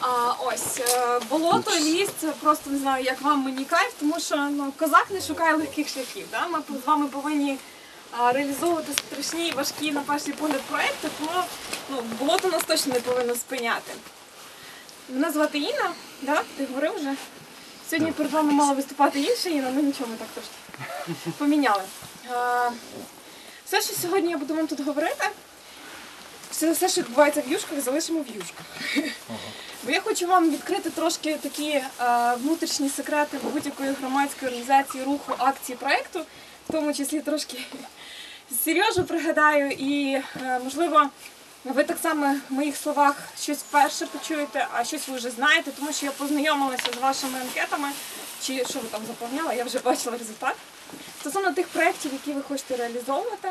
Болото, ліс, це просто не знаю, як вам, мені кайф, тому що козак не шукає легких шляхів. Да? Ми з вами повинні реалізовувати страшні і важкі, на перший погляд, проекти, тому болото нас точно не повинно спиняти. Мене звати Інна, да? Ти говорив вже? Сьогодні перед вами мала виступати інша Інна, ну нічого, ми так трошки поміняли. Все, що сьогодні я буду вам тут говорити, все, що відбувається в юшках, залишимо в юшках. Бо я хочу вам відкрити трошки такі внутрішні секрети будь-якої громадської організації, руху, акції, проєкту, в тому числі трошки Сережу пригадаю і, можливо, ви так само в моїх словах щось вперше почуєте, а щось ви вже знаєте, тому що я познайомилася з вашими анкетами, чи що ви там заповняли, я вже бачила результат. Стосовно тих проєктів, які ви хочете реалізовувати.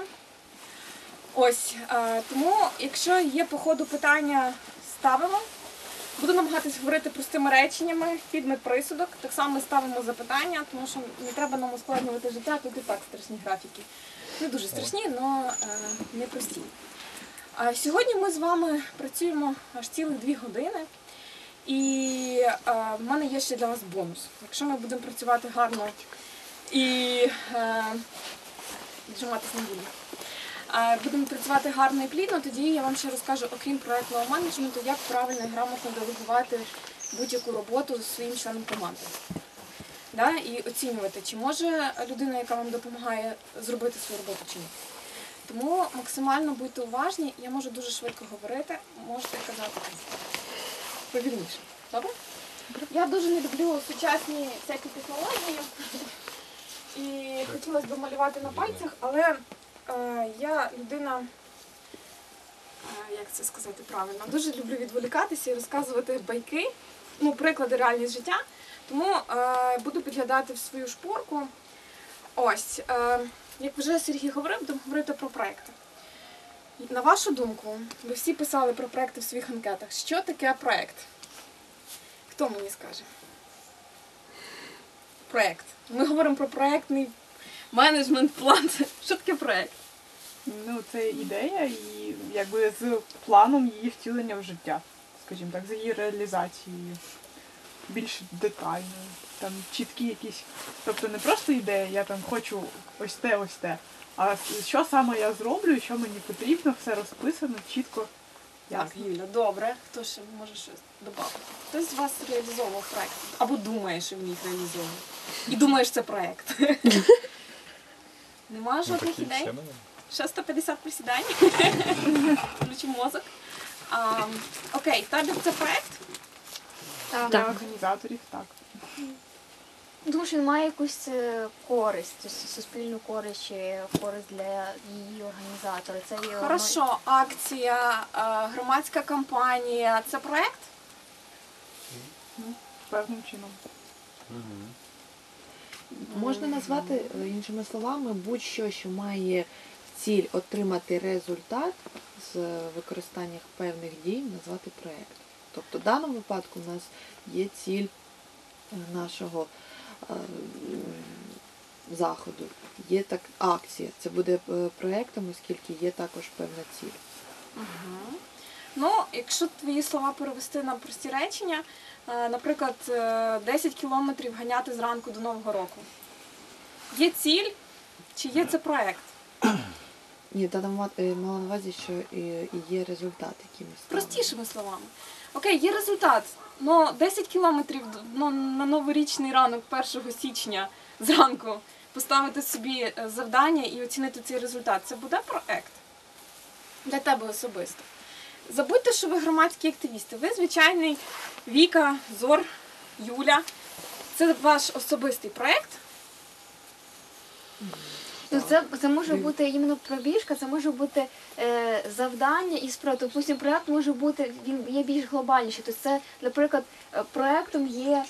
Тому, якщо є по ходу питання, ставимо. Буду намагатись говорити простими реченнями, підмет-присудок. Так само ми ставимо запитання, тому що не треба нам ускладнювати життя, тут і так страшні графіки. Не дуже страшні, але не прості. Сьогодні ми з вами працюємо аж цілих 2 години. І в мене є ще для вас бонус. Якщо ми будемо працювати гарно і віджиматись не будемо. Будемо працювати гарно і плідно, тоді я вам ще розкажу, окрім проєктного менеджменту, як правильно і грамотно делегувати будь-яку роботу зі своїм членом команди. І оцінювати, чи може людина, яка вам допомагає, зробити свою роботу чи ні. Тому максимально будьте уважні, я можу дуже швидко говорити, можете казати повільніше. Добре? Я дуже не люблю сучасні всякі технології і хотілося б малювати на пальцях, але я людина, як це сказати правильно, дуже люблю відволікатися і розказувати байки, приклади реальні з життя, тому буду підглядати в свою шпорку. Як вже Сергій говорив, будемо говорити про проекти. На вашу думку, ви всі писали про проекти в своїх анкетах. Що таке проект? Хто мені скаже? Проект. Ми говоримо про проектний менеджмент, план. Що таке проект? Це ідея і з планом її втілення в життя, скажімо так, з її реалізацією. Більш детально, чіткі якісь. Тобто не просто ідея, я хочу ось те, а що саме я зроблю, що мені потрібно, все розписано, чітко. Так, Юля, добре. Хто ще може щось додати? Хтось з вас реалізовував проєкт? Або думає, що він їх реалізовує. І думає, що це проєкт. Нема жодних ідей? Ще 150 присідань. Включу мозок. Окей, табір – це проєкт? Для організаторів, так. Думаю, що він має якусь користь, суспільну користь чи користь для її організатора. Хорошо, акція, громадська кампанія – це проєкт? Певним чином. Можна назвати, іншими словами, будь-що, що має ціль отримати результат з використанням певних дій, назвати проєкт. Тобто в даному випадку у нас є ціль нашого заходу, є акція. Це буде проєктом, оскільки є також певна ціль. Якщо твої слова перевести на прості речення, наприклад, 10 кілометрів ганяти зранку до Нового року. Є ціль, чи є це проєкт? Ні, та мала на увазі, що і є результат, який ми ставимо. Простішими словами. Окей, є результат. 10 кілометрів на новорічний ранок 1 січня зранку поставити собі завдання і оцінити цей результат. Це буде проєкт? Для тебе особисто. Забудьте, що ви громадські активісти. Ви звичайний Віка, Зор, Юля. Це ваш особистий проєкт? Це може бути іменно пробіжка, це може бути завдання і справа. Тобто, проєкт може бути, він є більш глобальніший. Тобто це, наприклад, проєктом є,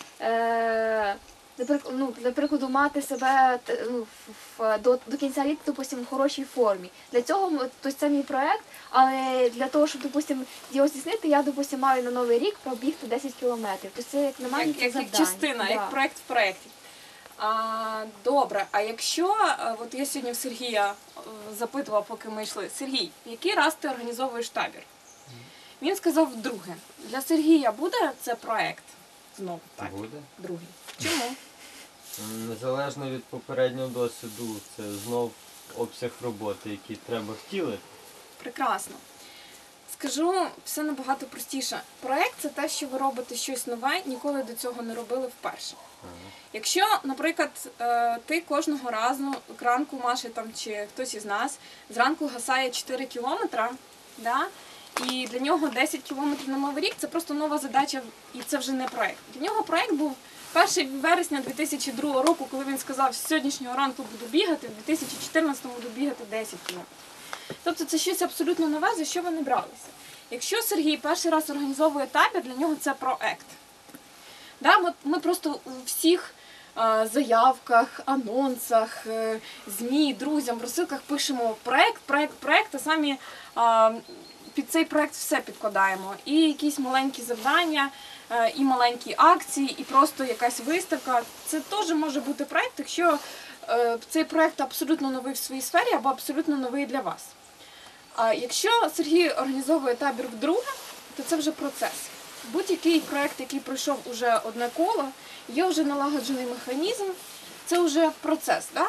для прикладу, мати себе до кінця літа, допустим, в хорошій формі. Для цього, це мій проєкт, але для того, щоб, допустим, його здійснити, я, допустим, маю на Новий рік пробігти 10 кілометрів. Тобто це, як на мене, це завдання. Як частина, як проєкт в проєкті. Добре, а якщо, от я сьогодні в Сергія запитувала, поки ми йшли, Сергій, який раз ти організовуєш табір? Він сказав друге. Для Сергія буде це проект? Знову так. Буде. Другий. Чому? Незалежно від попереднього досвіду, це знов обсяг роботи, який треба втілити. Прекрасно. Скажу все набагато простіше. Проект – це те, що ви робите щось нове, ніколи до цього не робили вперше. Якщо, наприклад, ти кожного разу ранку, Маша там, чи хтось із нас, зранку гасає 4 кілометри, да? І для нього 10 кілометрів на Новий рік – це просто нова задача, і це вже не проект. Для нього проект був 1 вересня 2002 року, коли він сказав, з сьогоднішнього ранку буду бігати, в 2014 буду бігати 10 кілометрів. Тобто це щось абсолютно нове, за що ви не бралися. Якщо Сергій перший раз організовує табір, для нього це проект. Да, ми просто у всіх заявках, анонсах, ЗМІ, друзям, розсилках пишемо проект, а самі під цей проект все підкладаємо. І якісь маленькі завдання, і маленькі акції, і просто якась виставка. Це теж може бути проект, якщо цей проект абсолютно новий в своїй сфері або абсолютно новий для вас. А якщо Сергій організовує табір вдруге, то це вже процес. Будь-який проект, який пройшов уже одне коло, є вже налагоджений механізм, це вже процес. Да?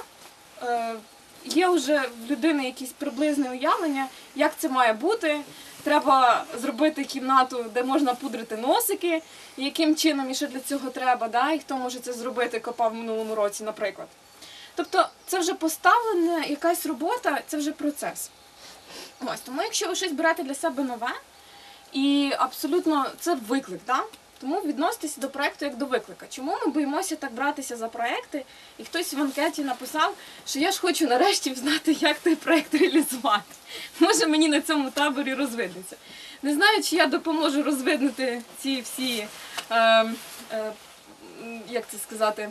Є вже в людини якісь приблизне уявлення, як це має бути. Треба зробити кімнату, де можна пудрити носики, яким чином і що для цього треба, да? І хто може це зробити, копав в минулому році, наприклад. Тобто це вже поставлена якась робота, це вже процес. Ось, тому якщо ви щось берете для себе нове, і абсолютно це виклик, да? Тому відноситесь до проєкту як до виклика. Чому ми боїмося так братися за проєкти? І хтось в анкеті написав, що я ж хочу нарешті знати, як той проєкт реалізувати. Може мені на цьому таборі розвиднеться. Не знаю, чи я допоможу розвиднути ці всі, як це сказати,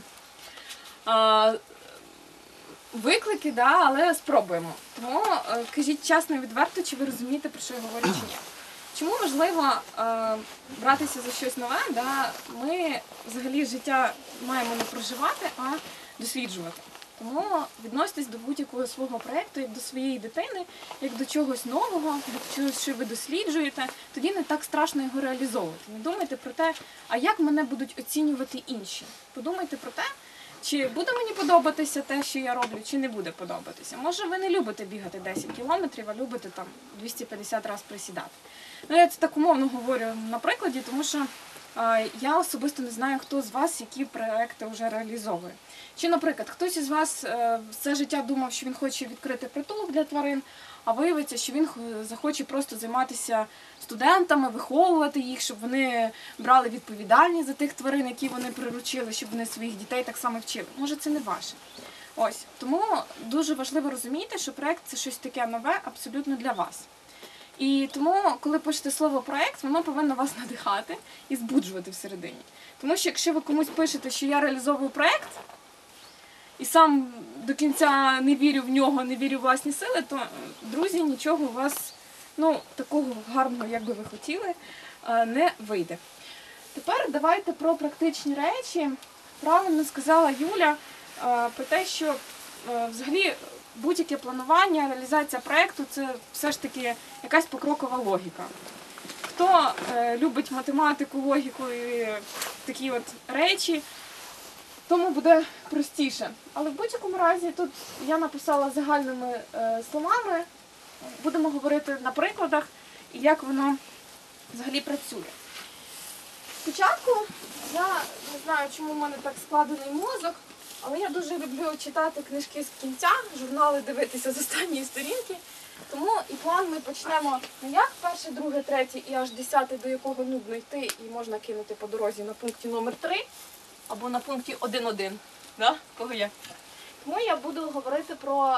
виклики, да, але спробуємо. Тому кажіть чесно і відверто, чи ви розумієте, про що я говорю, чи ні. Чому важливо братися за щось нове? Да? Ми взагалі життя маємо не проживати, а досліджувати. Тому відноситесь до будь-якого свого проєкту, як до своєї дитини, як до чогось нового, до чогось, що ви досліджуєте, тоді не так страшно його реалізовувати. Не думайте про те, а як мене будуть оцінювати інші. Подумайте про те, чи буде мені подобатися те, що я роблю, чи не буде подобатися. Може, ви не любите бігати 10 кілометрів, а любите там 250 разів присідати. Ну, я це так умовно говорю на прикладі, тому що я особисто не знаю, хто з вас які проекти вже реалізовує. Чи, наприклад, хтось із вас все життя думав, що він хоче відкрити притулок для тварин, а виявиться, що він захоче просто займатися студентами, виховувати їх, щоб вони брали відповідальність за тих тварин, які вони приручили, щоб вони своїх дітей так само вчили. Може, це не ваше. Ось. Тому дуже важливо розуміти, що проєкт – це щось таке нове абсолютно для вас. І тому, коли пишете слово «проєкт», воно повинно вас надихати і збуджувати всередині. Тому що якщо ви комусь пишете, що я реалізовую проєкт, і сам до кінця не вірю в нього, не вірю в власні сили, то, друзі, нічого у вас такого гарного, як би ви хотіли, не вийде. Тепер давайте про практичні речі. Правильно сказала Юля про те, що взагалі будь-яке планування, реалізація проєкту – це все ж таки якась покрокова логіка. Хто любить математику, логіку і такі от речі, тому буде простіше. Але в будь-якому разі тут я написала загальними словами, будемо говорити на прикладах, і як воно взагалі працює. Спочатку, я не знаю, чому в мене так складений мозок, але я дуже люблю читати книжки з кінця, журнали дивитися з останньої сторінки. Тому і план ми почнемо не як перше, друге, третє і аж 10, до якого нудно йти і можна кинути по дорозі на пункті номер 3 або на пункті 1.1. Да? Кого є? Тому я буду говорити про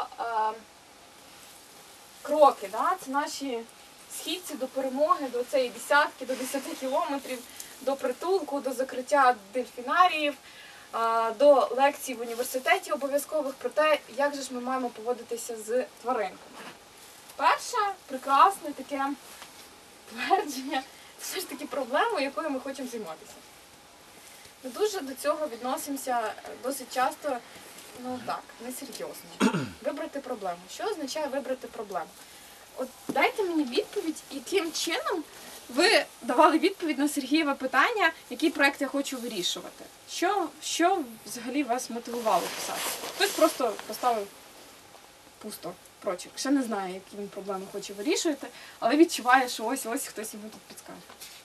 кроки. Да? Це наші східці до перемоги, до цієї десятки, до 10 кілометрів, до притулку, до закриття дельфінаріїв, до лекцій в університеті обов'язкових про те, як же ж ми маємо поводитися з тваринками. Перше, прекрасне таке твердження, це все ж таки проблема, якою ми хочемо займатися. Ми дуже до цього відносимося досить часто, несерйозно. Вибрати проблему. Що означає вибрати проблему? От дайте мені відповідь, яким чином ви давали відповідь на Сергієве питання, який проект я хочу вирішувати. Що взагалі вас мотивувало писати? Хтось просто поставив пусто прочерк. Ще не знає, які він проблеми хоче вирішувати, але відчуває, що ось хтось йому тут підскаже.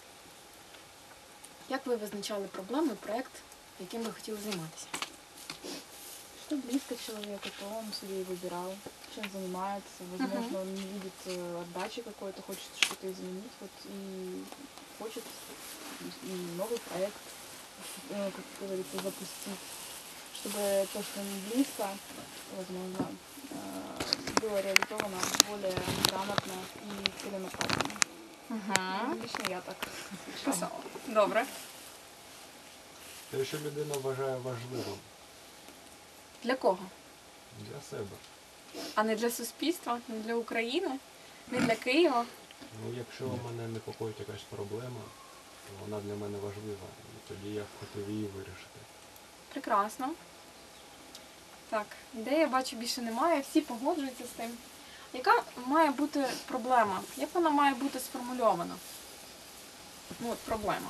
Як ви визначали проблеми, проект, яким ви хотіли займатися? Что близко человеку, то он себе и выбирал, чем занимается. Возможно, он не видит отдачи какой-то, хочет что-то изменить, вот и хочет и новый проект, как говорится, запустить, чтобы то, что ему близко, возможно, было реализовано более грамотно и целенаправленно. Лично я так отвечала. Писала. Добре. Те, що людина вважає важливим Для кого? для себе. А не для суспільства, не для України, не для Києва. Ну, якщо мене непокоїть якась проблема, то вона для мене важлива. І тоді я б хотів її вирішити. Прекрасно. Так, ідеї, я бачу, більше немає, всі погоджуються з тим. Яка має бути проблема? Як вона має бути сформульована? Ну, от проблема.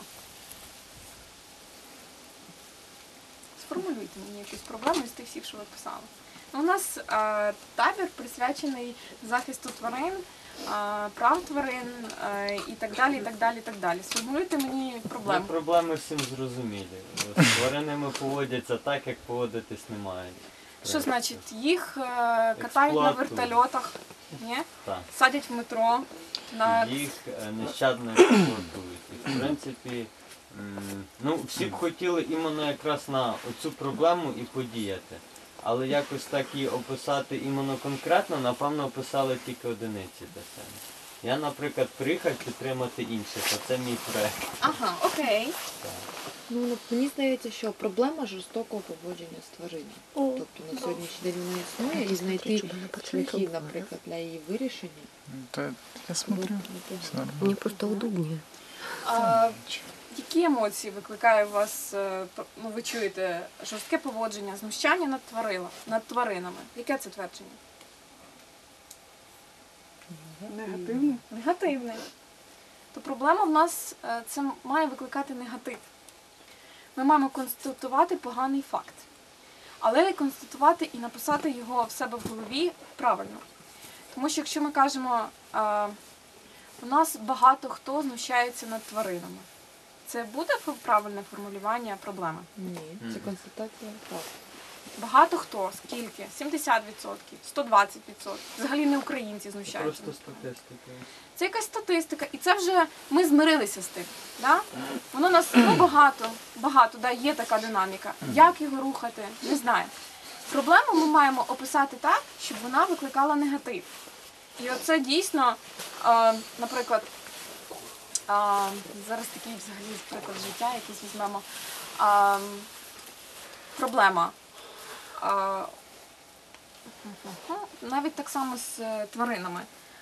Сформулюйте мені якусь проблему з тих всіх, що ви писали. Ну, у нас табір присвячений захисту тварин, прав тварин і так далі, і так далі, і так далі. Сформулюйте мені проблему. Проблеми всім зрозумілі. З тваринами поводяться так, як поводитись не мають. Що значить? Їх катають на вертольотах, ні? Так. Садять в метро. Їх нещадно експлуатують. І, в принципі, всі б хотіли іменно якраз на оцю проблему і подіяти. Але якось так її описати іменно конкретно, напевно, описали тільки одиниці для себе. Я, наприклад, приїхав підтримати інших, а це мій проект. Ага, окей. Ну, мені здається, що проблема жорстокого поводження з твариною. Тобто на сьогоднішній день вона існує, і знайти шляхи, наприклад, для її вирішення. Да, я смотрю, все нормально. Мне просто удобнее. Які емоції викликає у вас, ви чуєте, жорстке поводження, знущання над тваринами? Яке це твердження? Негативно. Негативне. То проблема в нас це має викликати негатив. Ми маємо констатувати поганий факт. Але констатувати і написати його в себе в голові правильно. Тому що якщо ми кажемо, у нас багато хто знущається над тваринами, це буде правильне формулювання проблеми? Ні, це констатація факту. Багато хто? Скільки? 70%, 120%. Взагалі не українці знущаються. Просто статистика. Це якась статистика, і це вже ми змирилися з тим. Да? Воно нас багато, да, є така динаміка. Як його рухати, не знаю. Проблему ми маємо описати так, щоб вона викликала негатив. І оце дійсно, наприклад, зараз такий взагалі приклад життя, якийсь візьмемо. Проблема. Навіть так само з тваринами.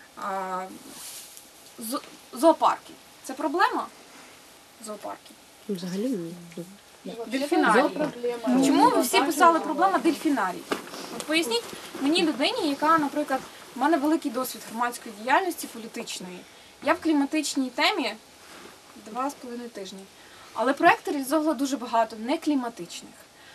Зоопарки. Це проблема? Зоопарки. Взагалі ні. Дельфінарії. Чому ви всі писали проблема дельфінарій? От поясніть мені людині, яка, наприклад, в мене великий досвід громадської діяльності політичної. Я в кліматичній темі 2,5 тижні. Але проєкти реалізовувала дуже багато некліматичних.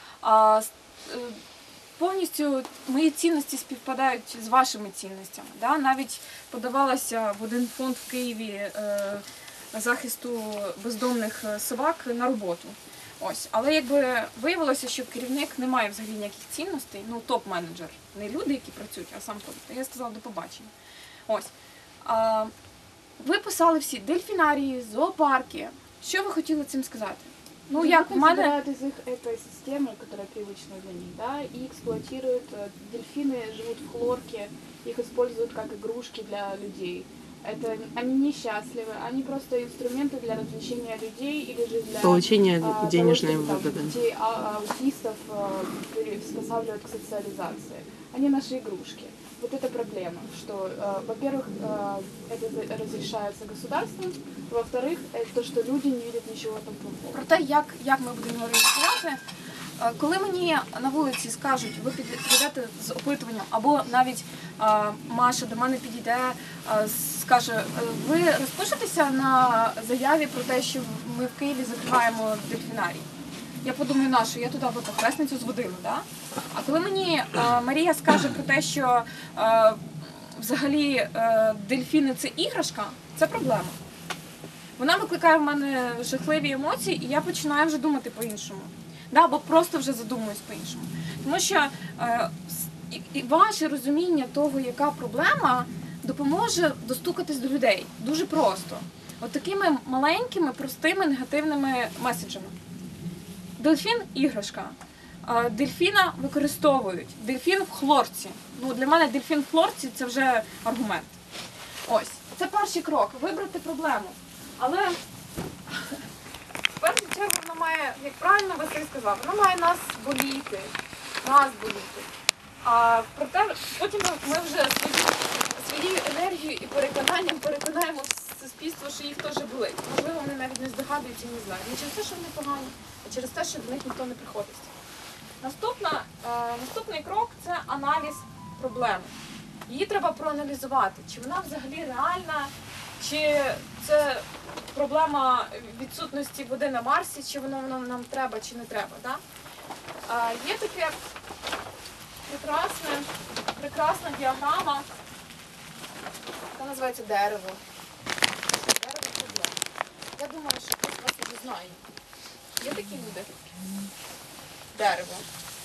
Повністю мої цінності співпадають з вашими цінностями. Да? Навіть подавалася в один фонд в Києві захисту бездомних собак на роботу. Ось. Але якби виявилося, що керівник не має взагалі ніяких цінностей, ну топ-менеджер, не люди, які працюють, а сам топ. Я сказала до побачення. Ось. Ви писали всі дельфінарії, зоопарки. Що ви хотіли цим сказати? Ну, як в мене... Забирают из их экосистемы, которая привычна для них, да, и эксплуатируют. Дельфины живут в хлорке, их используют как игрушки для людей. Это они несчастливы, они просто инструменты для развлечения людей или же для Получение того, денежной чтобы, там, выгоды. детей аутистов приспосабливают к социализации. Они наши игрушки. Вот это проблема, что, во-первых, это разрешается государством, во-вторых, это то, что люди не видят ничего там плохого. Про те, як ми будемо реалізувати, Коли мені на вулиці скажуть, ви підійдете з опитуванням, або навіть Маша до мене підійде, скаже, ви розпишетеся на заяві про те, що ми в Києві закриваємо дельфінарій. Я подумаю, нашу, я туди похресницю зводила, да? А коли мені Марія скаже про те, що взагалі дельфіни – це іграшка, це проблема. Вона викликає в мене жахливі емоції, і я починаю вже думати по-іншому. Да, або просто вже задумуюсь по-іншому. Тому що і ваше розуміння того, яка проблема, допоможе достукатись до людей. Дуже просто. От такими маленькими, простими, негативними меседжами. Дельфін – іграшка. Дельфіна використовують. Дельфін в хлорці. Ну, для мене дельфін в хлорці – це вже аргумент. Ось. Це перший крок – вибрати проблему. Але в першу чергу вона має, як правильно Василь сказав, вона має нас боліти. А проте потім ми вже своєю енергією і переконанням переконаємо суспільство, що їх теж болить. Можливо, вони навіть не здогадуються і не знають. Не через те, що вони погані, а через те, що до них ніхто не приходить. Наступний крок – це аналіз проблеми. Її треба проаналізувати, чи вона взагалі реальна, чи це проблема відсутності води на Марсі, чи воно нам треба, чи не треба. Да? Є таке прекрасна діаграма, яка називається дерево. Дерево проблем. Я думаю, що хтось вас вже знає. Є такі люди? Дерево.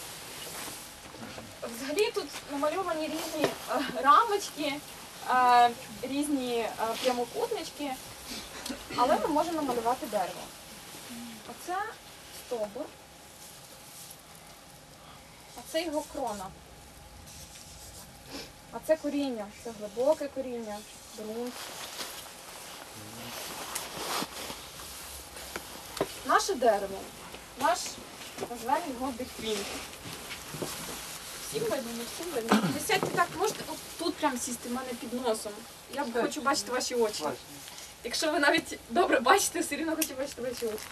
Взагалі тут намальовані різні рамочки, різні прямокутнички, але ми можемо намалювати дерево. Оце стовбур, а це його крона. А це коріння, це глибоке коріння, ґрунт. Наше дерево, називаємо його дельфін. Всім видно, не всім видно. Ви сядьте так, можете тут прямо сісти в мене під носом. Я хочу бачити ваші очі. Якщо ви навіть добре бачите, все рівно хочу бачити ваші очі.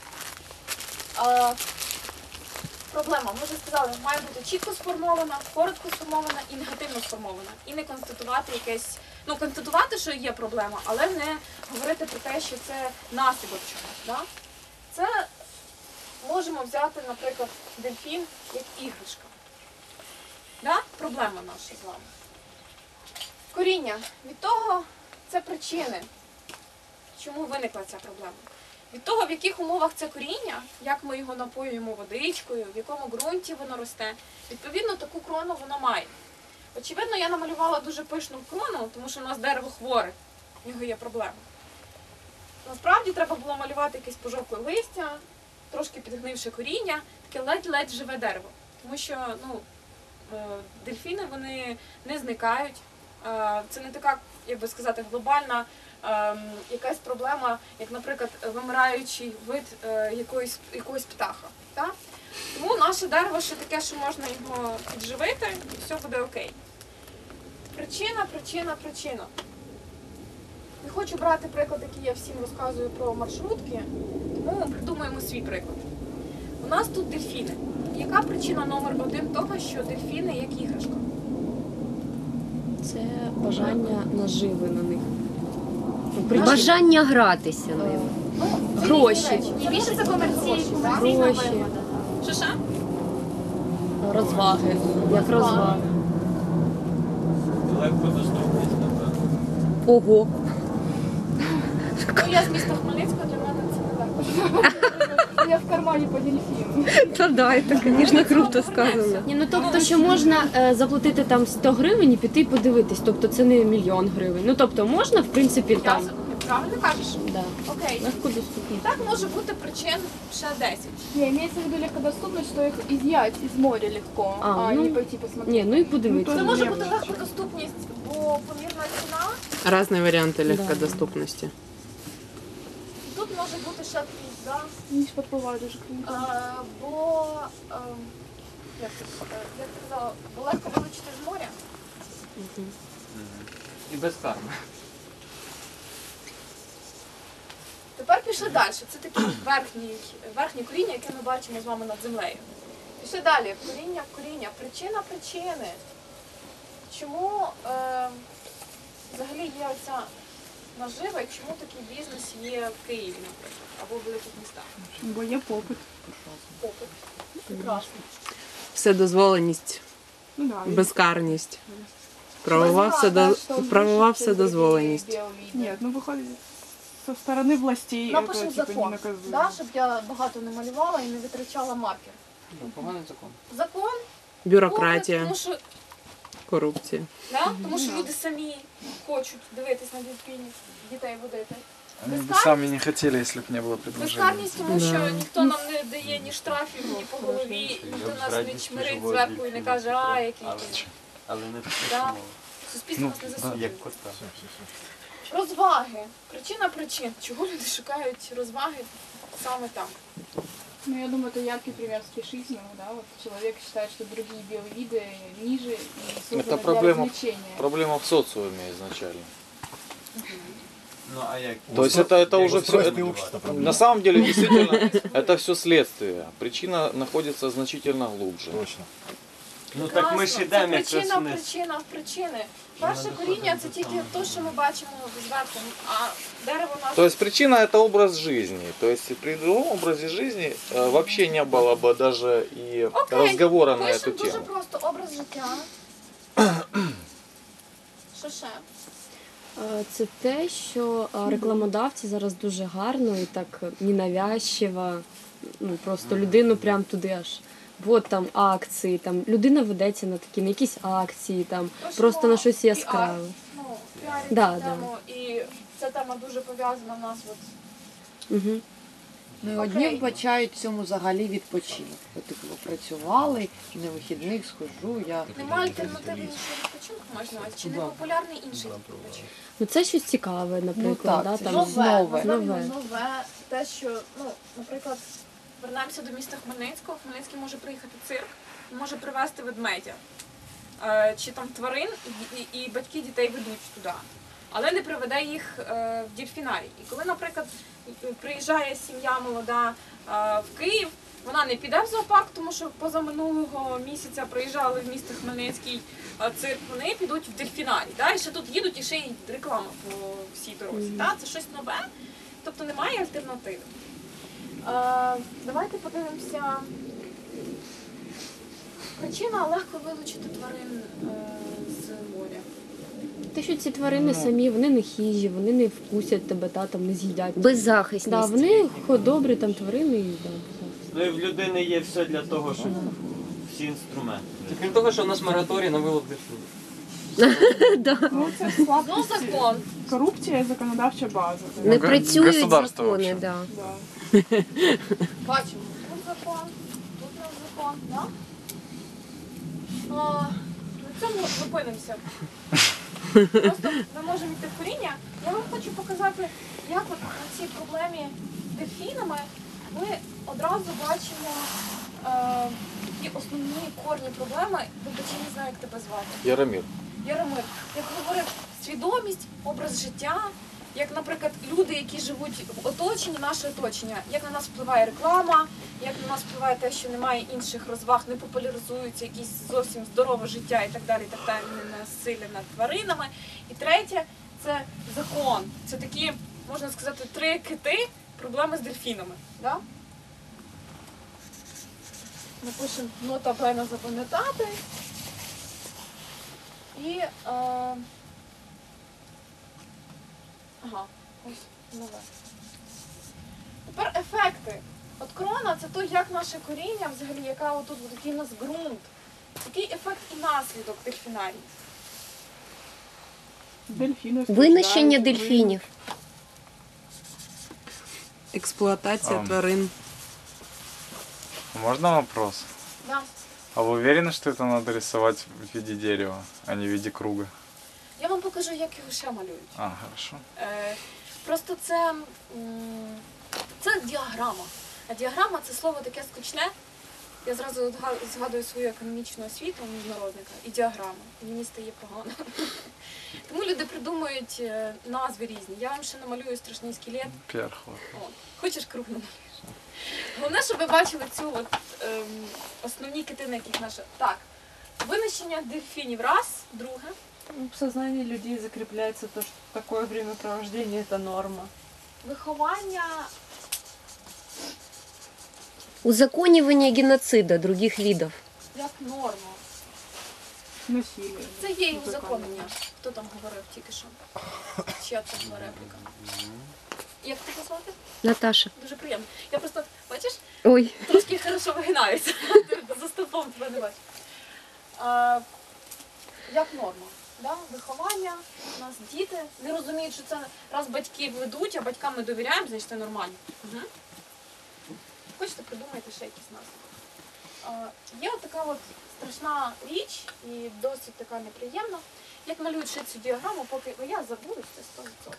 Проблема, ми вже сказали, має бути чітко сформована, коротко сформована і негативно сформована. І не констатувати якесь, констатувати, що є проблема, але не говорити про те, що це наслідок чогось. Да? Це можемо взяти, наприклад, дельфін як іграшка. Да? Проблема наша з вами. Коріння. Від того це причини, чому виникла ця проблема. Від того, в яких умовах це коріння, як ми його напоюємо водичкою, в якому ґрунті воно росте, відповідно, таку крону воно має. Очевидно, я намалювала дуже пишну крону, тому що у нас дерево хворе, в нього є проблема. Насправді треба було малювати якесь пожовкле листя, трошки підгнивши коріння, таке ледь-ледь живе дерево. Тому що, дельфіни, вони не зникають. Це не така, як би сказати, глобальна якась проблема, як, наприклад, вимираючий вид якогось птаха. Так? Тому наше дерево ще таке, що можна його підживити, і все буде окей. Причина. Не хочу брати приклад, який я всім розказую про маршрутки, тому придумаємо свій приклад. У нас тут дельфіни. Яка причина номер 1 того, що дельфіни як іграшка? Це бажання наживи на них. Бажання гратися ними. Гроші. І більше це комерційна Гроші. вигода. Що? Розваги. Як розваги. Легкодоступність, напевно. Ого. Я з міста Хмельницького, для мене це не легко. Я в кармані по дельфіну. Та да, це, звісно, круто сказано. Ні, тобто, що можна заплатити там 100 гривень і піти подивитись. Тобто це не 1 мільйон гривень. Тобто можна, в принципі, там. Правильно кажеш? Да. Окей. Легкодоступні. Так може бути причин ще 10. Не, имеется в виду легкодоступность, что их изъять из моря легко, а не пойти посмотреть. Ні, і подивитися. Це може бути легкодоступність, бо помірна ціна. Разные варианты легкодоступности. Тут може бути ще такий, да? Ніж підпливає дуже круто. Бо, як ти казала, бо легко вилучити з моря. І без карми. Тепер пішли далі. Це такі верхні коріння, які ми бачимо з вами над землею. Пішли далі. Коріння. Причина причини. Чому взагалі є оця нажива і чому такий бізнес є в Києві, наприклад, або в великих містах? Бо є попит. Попит. Прекрасно. Вседозволеність, Ну да. безкарність. Правова вседозволеність. Ні, ну виходить со сторони властей. Напишемо це, типу, закон, ненаказуємо. да, щоб я багато не малювала і не витрачала маркер. Поганий закон. Закон, Бюрократія, тому що, корупція. да, тому що люди самі хочуть дивитись на дітей водити. Они бы Безкарність? сами не хотели, если бы не было предложения. Безкарність, тому що Да. ніхто нам не дає ні штрафів, ні по голові, ніхто нас не чмирить зверху і не каже, а який ти. Але не Да. так, Суспільство нас не засуджує. як кота. Розваги. Причина причин. Чого люди шукають розваги саме там? Ну, я думаю, это яркий пример спешизма, да, вот человек считает, что другие биовиды ниже и созданы для развлечения. Проблема в социуме изначально. Ну, а як? То есть это уже все. На самом деле, действительно, это все следствие. Причина находится значительно глубже. Точно. Ну так ми ж Прекрасно. ідемо Це якраз причина, вниз. причина в причини. Перше коріння це тільки те, що ми бачимо зверху, а дерево нас... То есть причина это образ жизни. То есть при другом образе жизни вообще не было бы даже и Окей, разговора на пишемо эту дуже тему. просто образ життя. Що ще? Це те, що рекламодавці зараз дуже гарно і так ненавязчиво, ну просто людину прям туди аж. От там акції, там людина ведеться на такі на якісь акції, там просто на щось яскраве. Ну, піарять Да, цю тему, і ця тема дуже пов'язана в нас. От. Угу. Ну, і Окей. одні вбачають в цьому взагалі відпочинок. От, типу, працювали, на вихідних схожу, я... Немає альтернативи іншого відпочинку, можна, чи не популярний інший відпочинок? Ну це щось цікаве, наприклад, так, да, це там щось нове. Нове, те, що, ну, наприклад, вернемося до міста Хмельницького. В Хмельницький може приїхати цирк, може привезти ведмедя чи там тварин, і батьки дітей ведуть туди. Але не приведе їх в дельфінарій. І коли, наприклад, приїжджає сім'я молода в Київ, вона не піде в зоопарк, тому що позаминулого місяця приїжджали в місто Хмельницький цирк, вони підуть в дельфінарій. Да? І ще тут їдуть, і ще й реклама по всій дорозі. Да? Це щось нове, тобто немає альтернативи. Давайте подивимося. Причина легко вилучити тварин з моря. те, що ці тварини самі, вони не хижі, вони не вкусять тебе, та там не з'їдять. Беззахисність. Да, вони добрі там тварини і да, беззахисні. Ну і в людини є все для того, щоб всі інструменти. Крім того, що в нас мораторій на вилов дельфінів. Ну, це слабкість. Ну, закон. Корупція, законодавча база. Не працюють государство закони, вообще. да. Да. Бачимо, тут закон, тут у нас закон, да? На цьому зупинимося. Просто ми можемо йти в коріння. Я вам хочу показати, як от на цій проблемі з дельфінами ми одразу бачимо ті основні корні проблеми. Вибачте, я не знаю, як тебе звати. Яромир. Яромир, як говорив, свідомість, образ життя, як, наприклад, люди, які живуть в оточенні, наше оточення, як на нас впливає реклама, як на нас впливає те, що немає інших розваг, не популяризується якесь зовсім здорове життя і так далі, не насилля над тваринами. І третє – це закон. Це такі, можна сказати, 3 кити проблеми з дельфінами. Да? Напишемо нота бene запам'ятати. І ага, ось нове. Тепер ефекти. От крона – це то, як наше коріння, взагалі, яка отут, який у нас ґрунт. Який ефект і наслідок дельфінарії? Дельфіни Винищення страждають, дельфінів. Експлуатація тварин. Можно вопрос? Да. А вы уверены, что это надо рисовать в виде дерева, а не в виде круга? Я вам покажу, як його ще малюють. А, хорошо. Просто це діаграма. А діаграма – це слово таке скучне. Я зразу згадую свою економічну освіту міжнародника і діаграма. І мені стає погано. Тому люди придумують назви різні. Я вам ще намалюю страшний скелет. Перхло. Хочеш круг намалюєш? Головне, щоб ви бачили цю от, основні китини, яких наші. Так, винищення дельфінів раз, друге. В сознании людей закрепляется то, что такое времяпровождение – это норма. Виховання. Узаконивание геноцида других видов. Як норма. Насилие. Це є і узаконення. Хто там говорив тільки що? Чия це була репліка? Як тебе звати? Наташа. Дуже приємно. Я просто, бачиш, Ой. трошки хорошо вигинаюся. За стовпом тебе не бачу. Як норма? Да? Виховання, у нас діти не розуміють, що це раз батьки ведуть, а батькам ми довіряємо, значить це нормально. Угу. Хочете, придумайте ще якісь назви. Є от така от страшна річ і досить така неприємна. Як малюють ще цю діаграму, поки я забуду, це 100%.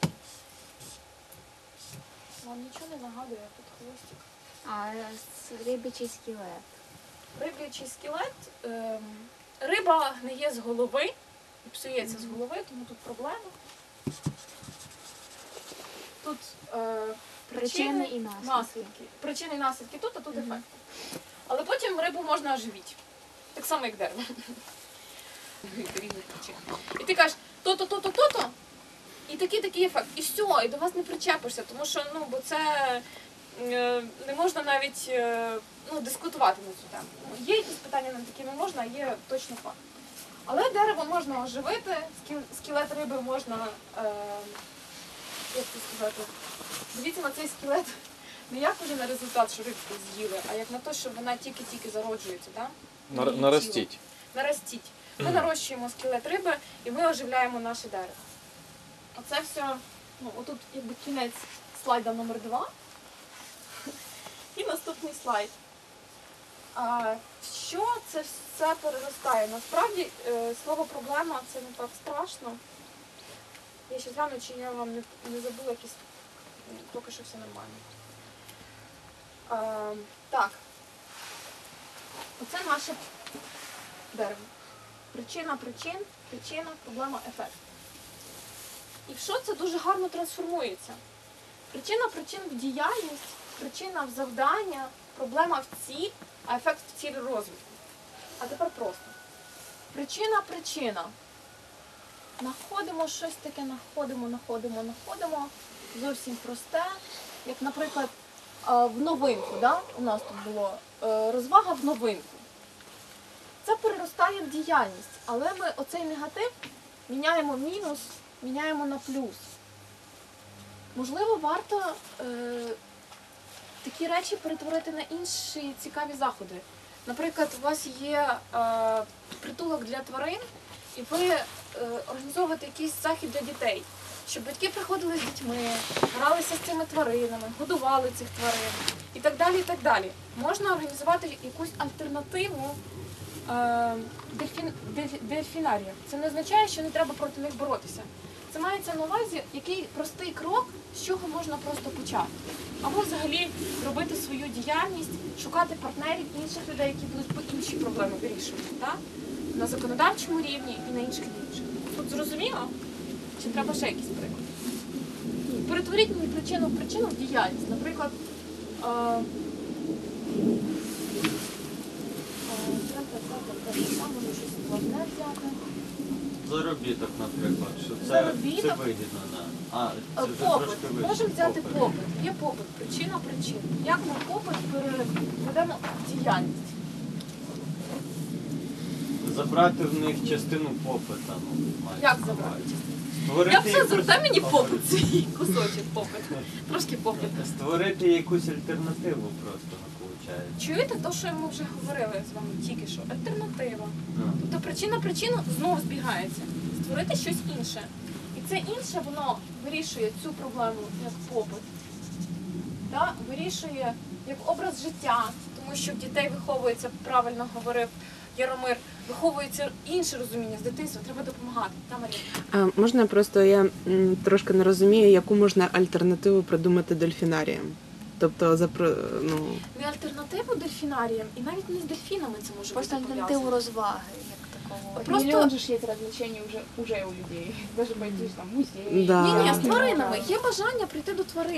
Вам нічого не нагадує, тут хвостик. Рибячий скелет. Риб'ячий скелет. Риба гниє з голови і псується з голови, тому тут проблема. Тут Причини і наслідки. Причини і наслідки тут, а тут ефект. Але потім рибу можна оживити. Так само, як дерево. Різних причин. І ти кажеш, то-то, то-то, то-то, і такий ефект. І все, і до вас не причепишся, тому що, ну, бо це не можна навіть дискутувати на цю тему. Є якісь питання, над якими можна, а є точно факт. Але дерево можна оживити, скелет риби можна, як це сказати, дивіться на цей скелет не як уже на результат, що рибку з'їли, а як на те, що вона тільки-тільки зароджується. Да? Нарастить. Наростіть. Ми нарощуємо скелет риби і ми оживляємо наше дерево. Оце все, ну, отут якби кінець слайда номер 2. І наступний слайд. Що це все переростає? Насправді слово проблема це не так страшно. Я ще гляну, чи я вам не забула якісь, поки що все нормально. Так. Оце наше дерево. Причина причин, проблема, ефект. І в що це дуже гарно трансформується? Причина причин в діяльність, причина в завдання, проблема в ціль, а ефект в ціль розвитку. А тепер просто. Причина. Находимо щось таке, находимо. Зовсім просте. Як, наприклад, в новинку, да? У нас тут було розвага в новинку. Це переростає в діяльність, але ми оцей негатив міняємо мінус, міняємо на плюс. Можливо, варто такі речі перетворити на інші цікаві заходи. Наприклад, у вас є притулок для тварин, і ви організовуєте якийсь захід для дітей, щоб батьки приходили з дітьми, гралися з цими тваринами, годували цих тварин і так далі, і так далі. Можна організувати якусь альтернативу дельфінаріям. Це не означає, що не треба проти них боротися. Це мається на увазі, який простий крок, з чого можна просто почати. Або взагалі робити свою діяльність, шукати партнерів інших людей, які будуть по інші проблеми вирішувати. Так? На законодавчому рівні і на інших рівнях. Тут зрозуміло? Чи треба ще якийсь приклад? Перетворіть мені причину в причину в діяльність. Наприклад, Заробіток, наприклад, що це Заробіток? вигідно. Да. Це вже Попит. трошки вище. Можемо взяти попит. Є попит, причина причин. Як ми попит переведемо в діяльність? Забрати в них частину попита. Як забрати? Я б все дай мені попит, свій кусочок попит. Трошки попит. Створити якусь альтернативу просто, виходить. Чуєте те, що ми вже говорили з вами тільки що? Альтернатива. Тобто причина причину знову збігається. Створити щось інше. І це інше, воно вирішує цю проблему як попит. Да? Вирішує як образ життя, тому що в дітей виховується, правильно говорив Яромир, виховується інше розуміння з дитинства, треба допомагати. Та, Марія? Можна просто, я трошки не розумію, яку можна альтернативу придумати дельфінаріям? Тобто, Не альтернативу дельфінаріям, і навіть не з дельфінами це може Просто бути альтернативу розваги, як такого. Просто- Миллион же ж есть развлечений уже у людей. Даже пойти там в музей. Да. Ні, з тваринами. Є бажання прийти до тварин.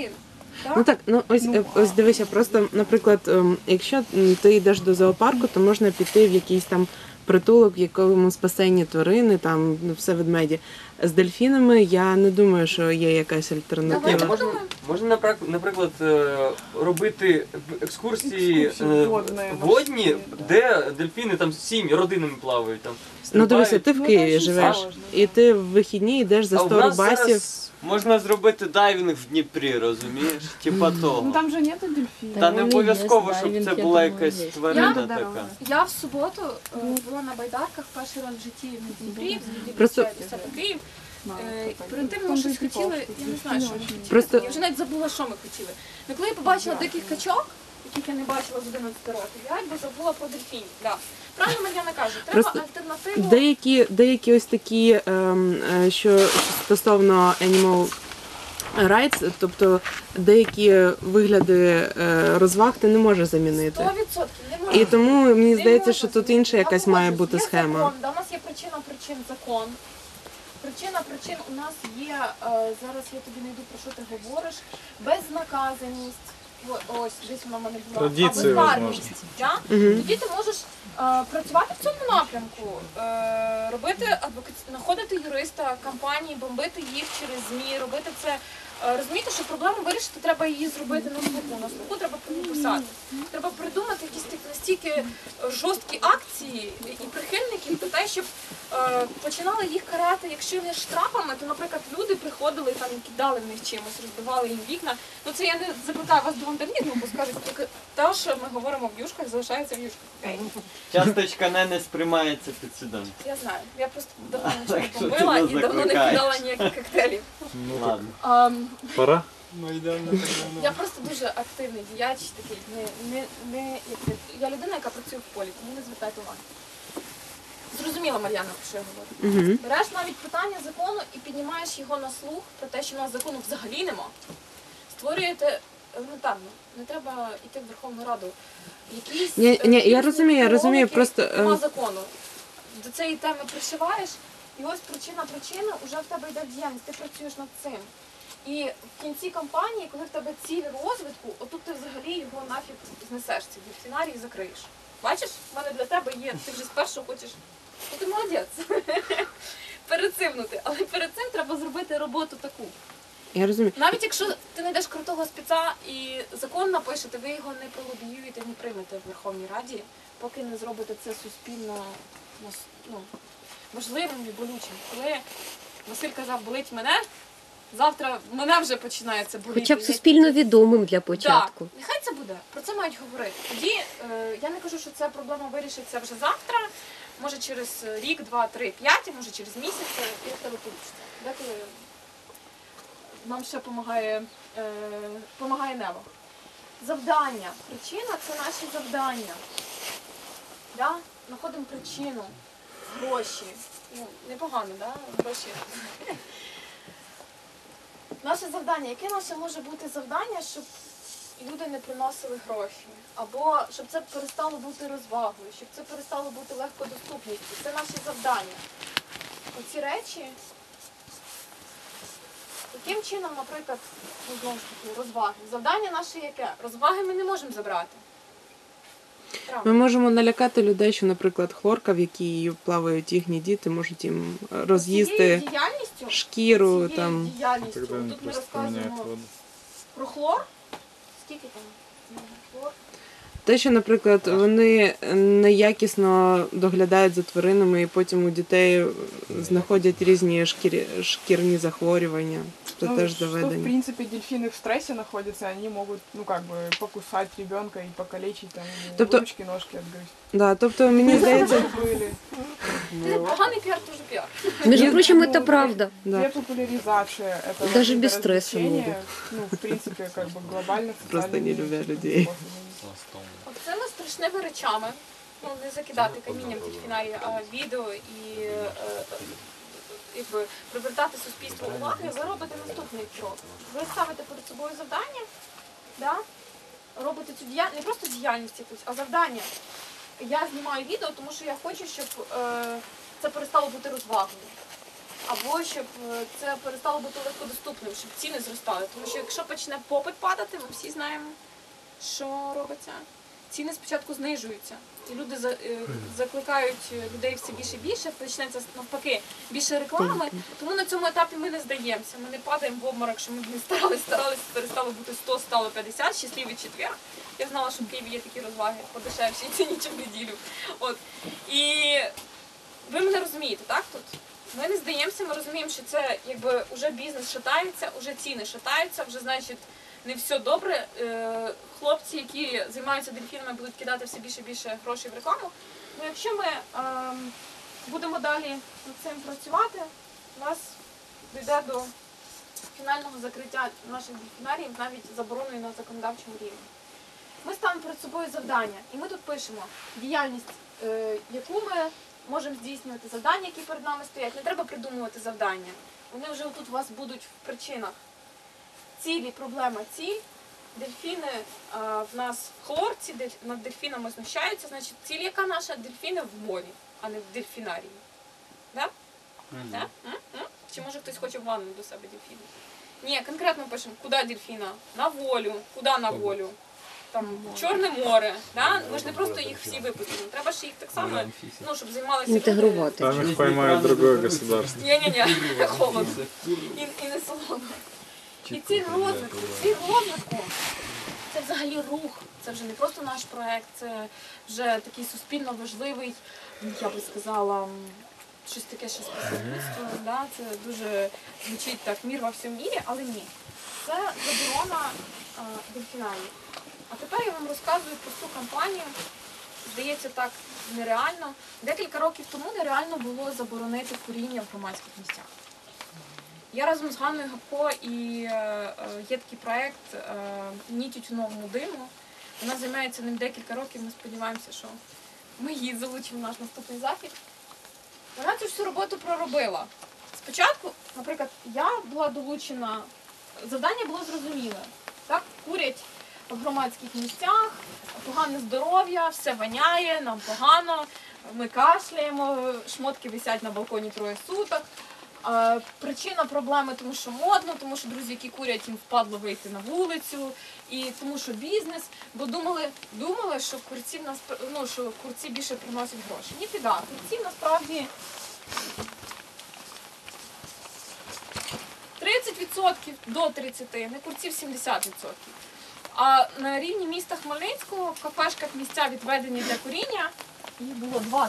Да? Ну так, ось дивися, просто, наприклад, якщо ти йдеш до зоопарку, то можна піти в якийсь там притулок, в якому спасені тварини, там все ведмеді. З дельфінами я не думаю, що є якась альтернатива. Можна, наприклад, робити екскурсії водні, де дельфіни там сім'ї, родинами плавають. Там, ну дивися, ти в Києві живеш, і ти в вихідні йдеш за 100 рубасів. Можна зробити дайвінг в Дніпрі, розумієш? Типа того. Ну там же нету дельфінів. Та не обов'язково, щоб це була якась тварина така. Я в суботу була на байдарках перший раз в житті в Дніпрі, Просто... Київ. Перед тим ми щось хотіли, я не знаю, що ми хотіли. Просто... Я вже навіть забула, що ми хотіли. Але коли я побачила диких качок, яких я не бачила з 11 років, я якби забула про дельфінів. Да. Правильно Мар'яна каже, треба просто альтернативу. Деякі ось такі, що стосовно animal rights, тобто деякі вигляди розваг ти не можеш замінити. 100% не можна. І тому мені здається, що тут інша якась має бути схема. Закон, да, у нас є причина причин закон. Причина причин у нас є, зараз я тобі знайду, про що ти говориш, безнаказаність. Ось, десь вона в мене була. Традиції, безкарність. Да? Тоді ти можеш працювати в цьому напрямку, робити знаходити юриста компанії, бомбити їх через ЗМІ, робити це. Розумієте, що проблему вирішити, треба її зробити на слуху. На слуху треба написати. Треба придумати якісь настільки жорсткі акції і прихильників до те, щоб починали їх карати, якщо не штрафами, то, наприклад, люди приходили там і кидали в них чимось, розбивали їм вікна. Ну це я не закликаю вас до вандалізму, бо скажуть, тільки те, що ми говоримо в юшках, залишається в юшках. Часточка не сприймається під судом. Я знаю, я просто давно нічого не побила і давно не кидала ніяких коктейлів. Ну ладно. Пора? Я просто дуже активний діяч, такий, я людина, яка працює в полі, тому не звертайте уваги. Зрозуміла, Мар'яна, про що я говорю. Береш навіть питання закону і піднімаєш його на слух про те, що у нас закону взагалі нема. Створюєте елементарно, не треба йти в Верховну Раду. Ні, я розумію, просто... Нема закону. До цієї теми пришиваєш, і ось причина, вже в тебе йде діяльність, ти працюєш над цим. І в кінці кампанії, коли в тебе ціль розвитку, отут ти взагалі його нафіг знесеш, цей дельфінарій, і закриєш. Бачиш, в мене для тебе є, ти вже спершу хочеш, ну ти молодець, перецивнути. Але перед цим треба зробити роботу таку. Я розумію. Навіть якщо ти знайдеш крутого спеца і закон напишете, ви його не пролобіюєте, не приймете в Верховній Раді, поки не зробите це суспільно важливим і болючим. Коли Василь казав, болить мене, завтра мене вже починається боліти. Хоча б суспільно відомим для початку. Так, нехай це буде, про це мають говорити. Тоді я не кажу, що ця проблема вирішиться вже завтра, може через рік, 2, 3, 5, може через місяць, як тебе получиться. Деколи нам ще допомагає небо. Завдання. Причина – це наші завдання. Да? Знаходимо причину. Гроші. Ну, непогано, да? Гроші. Наше завдання. Яке наше може бути завдання, щоб люди не приносили гроші? Або щоб це перестало бути розвагою, щоб це перестало бути легкодоступністю. Це наші завдання. Оці речі... Яким чином, наприклад, знову ж таки, розваги? Завдання наше яке? Розваги ми не можемо забрати. Ми можемо налякати людей, що, наприклад, хлорка, в якій плавають їхні діти, можуть їм роз'їсти шкіру. Цією діяльністю. Тут ми розказуємо про хлор. Скільки там хлор? Те, що, наприклад, вони неякісно доглядають за тваринами і потім у дітей знаходять різні шкірні захворювання. Это теж доведено. В принципе, дельфины в стрессе находятся, они могут, покусать ребенка и покалечить, ручки, ножки отгрызть. Да, тобто, мені здається... Поганий піар – дуже піар. Между прочим, это правда. Депопуляризация этого даже без стресса могут. В принципе, глобально. Просто не люблять людей. Цими страшними речами, не закидати камінням дельфінарії, а відео і привертати суспільство уваги, ви робите наступний крок. Ви ставите перед собою завдання, да? Робите цю діяльність, не просто діяльність якусь, а завдання. Я знімаю відео, тому що я хочу, щоб це перестало бути розвагою. або щоб це перестало бути легкодоступним, щоб ціни зростали. Тому що якщо почне попит падати, ми всі знаємо, що робиться. Ціни спочатку знижуються. І люди закликають людей все більше і більше, почнеться навпаки більше реклами. Тому на цьому етапі ми не здаємося. Ми не падаємо в обморок, що ми старалися, перестало бути 100, стало 50, щасливий четвер. Я знала, що в Києві є такі розваги по дешевшій ціні, ніж в неділю. От. І ви мене розумієте, так, тут? Ми не здаємося, ми розуміємо, що це якби вже бізнес шатається, вже ціни шатаються, вже, значить, не все добре. Хлопці, які займаються дельфінами, будуть кидати все більше і більше грошей в рекламу. Ну, якщо ми будемо далі над цим працювати, у нас дійде до фінального закриття наших дельфінаріїв, навіть забороною на законодавчому рівні. Ми ставимо перед собою завдання, і ми тут пишемо діяльність, яку ми можемо здійснювати, завдання, які перед нами стоять. Не треба придумувати завдання. Вони вже тут у вас будуть в причинах. Цілі, проблема, ціль. Дельфіни в нас в хлорці, над дельфінами знущаються. Значить, ціль яка наша? Дельфіни в морі, а не в дельфінарії. Да? Да? Чи може хтось хоче в ванну до себе дельфіни? Ні, конкретно пишемо, куди дельфіна? На волю. Куди на волю? Там, Чорне море. Да? Ми ж не просто їх всі випустимо. Треба ж їх так само, ну, щоб займалися... Интегрировать. Там их поймает другое государство. Ні-ні-ні, холодно. І не солоно. І ціль розвитку, це взагалі рух, це вже не просто наш проєкт, це вже такий суспільно важливий, я би сказала, щось таке, що спасибництво, да? Це дуже звучить так, мір во всьому мірі, але ні. Це заборона дельфінарії. А тепер я вам розказую про цю кампанію. Здається, так нереально. Декілька років тому нереально було заборонити куріння в громадських місцях. Я разом з Ганною Гапко і є такий проєкт «Ні тютюновому диму». Вона займається ним декілька років, ми сподіваємося, що ми її залучимо в наш наступний захід. Вона цю всю роботу проробила. Спочатку, наприклад, я була долучена, завдання було зрозуміле. Так, курять в громадських місцях, погане здоров'я, все воняє, нам погано, ми кашляємо, шмотки висять на балконі 3 суток. Причина проблеми, тому що модно, тому що друзі, які курять, їм впадло вийти на вулицю, і тому що бізнес, бо думали, що що курці більше приносять гроші. Ніфіга, курці насправді 30% до 30%, не курців 70%. А на рівні міста Хмельницького в кафешках місця відведені для куріння, їх було 20%.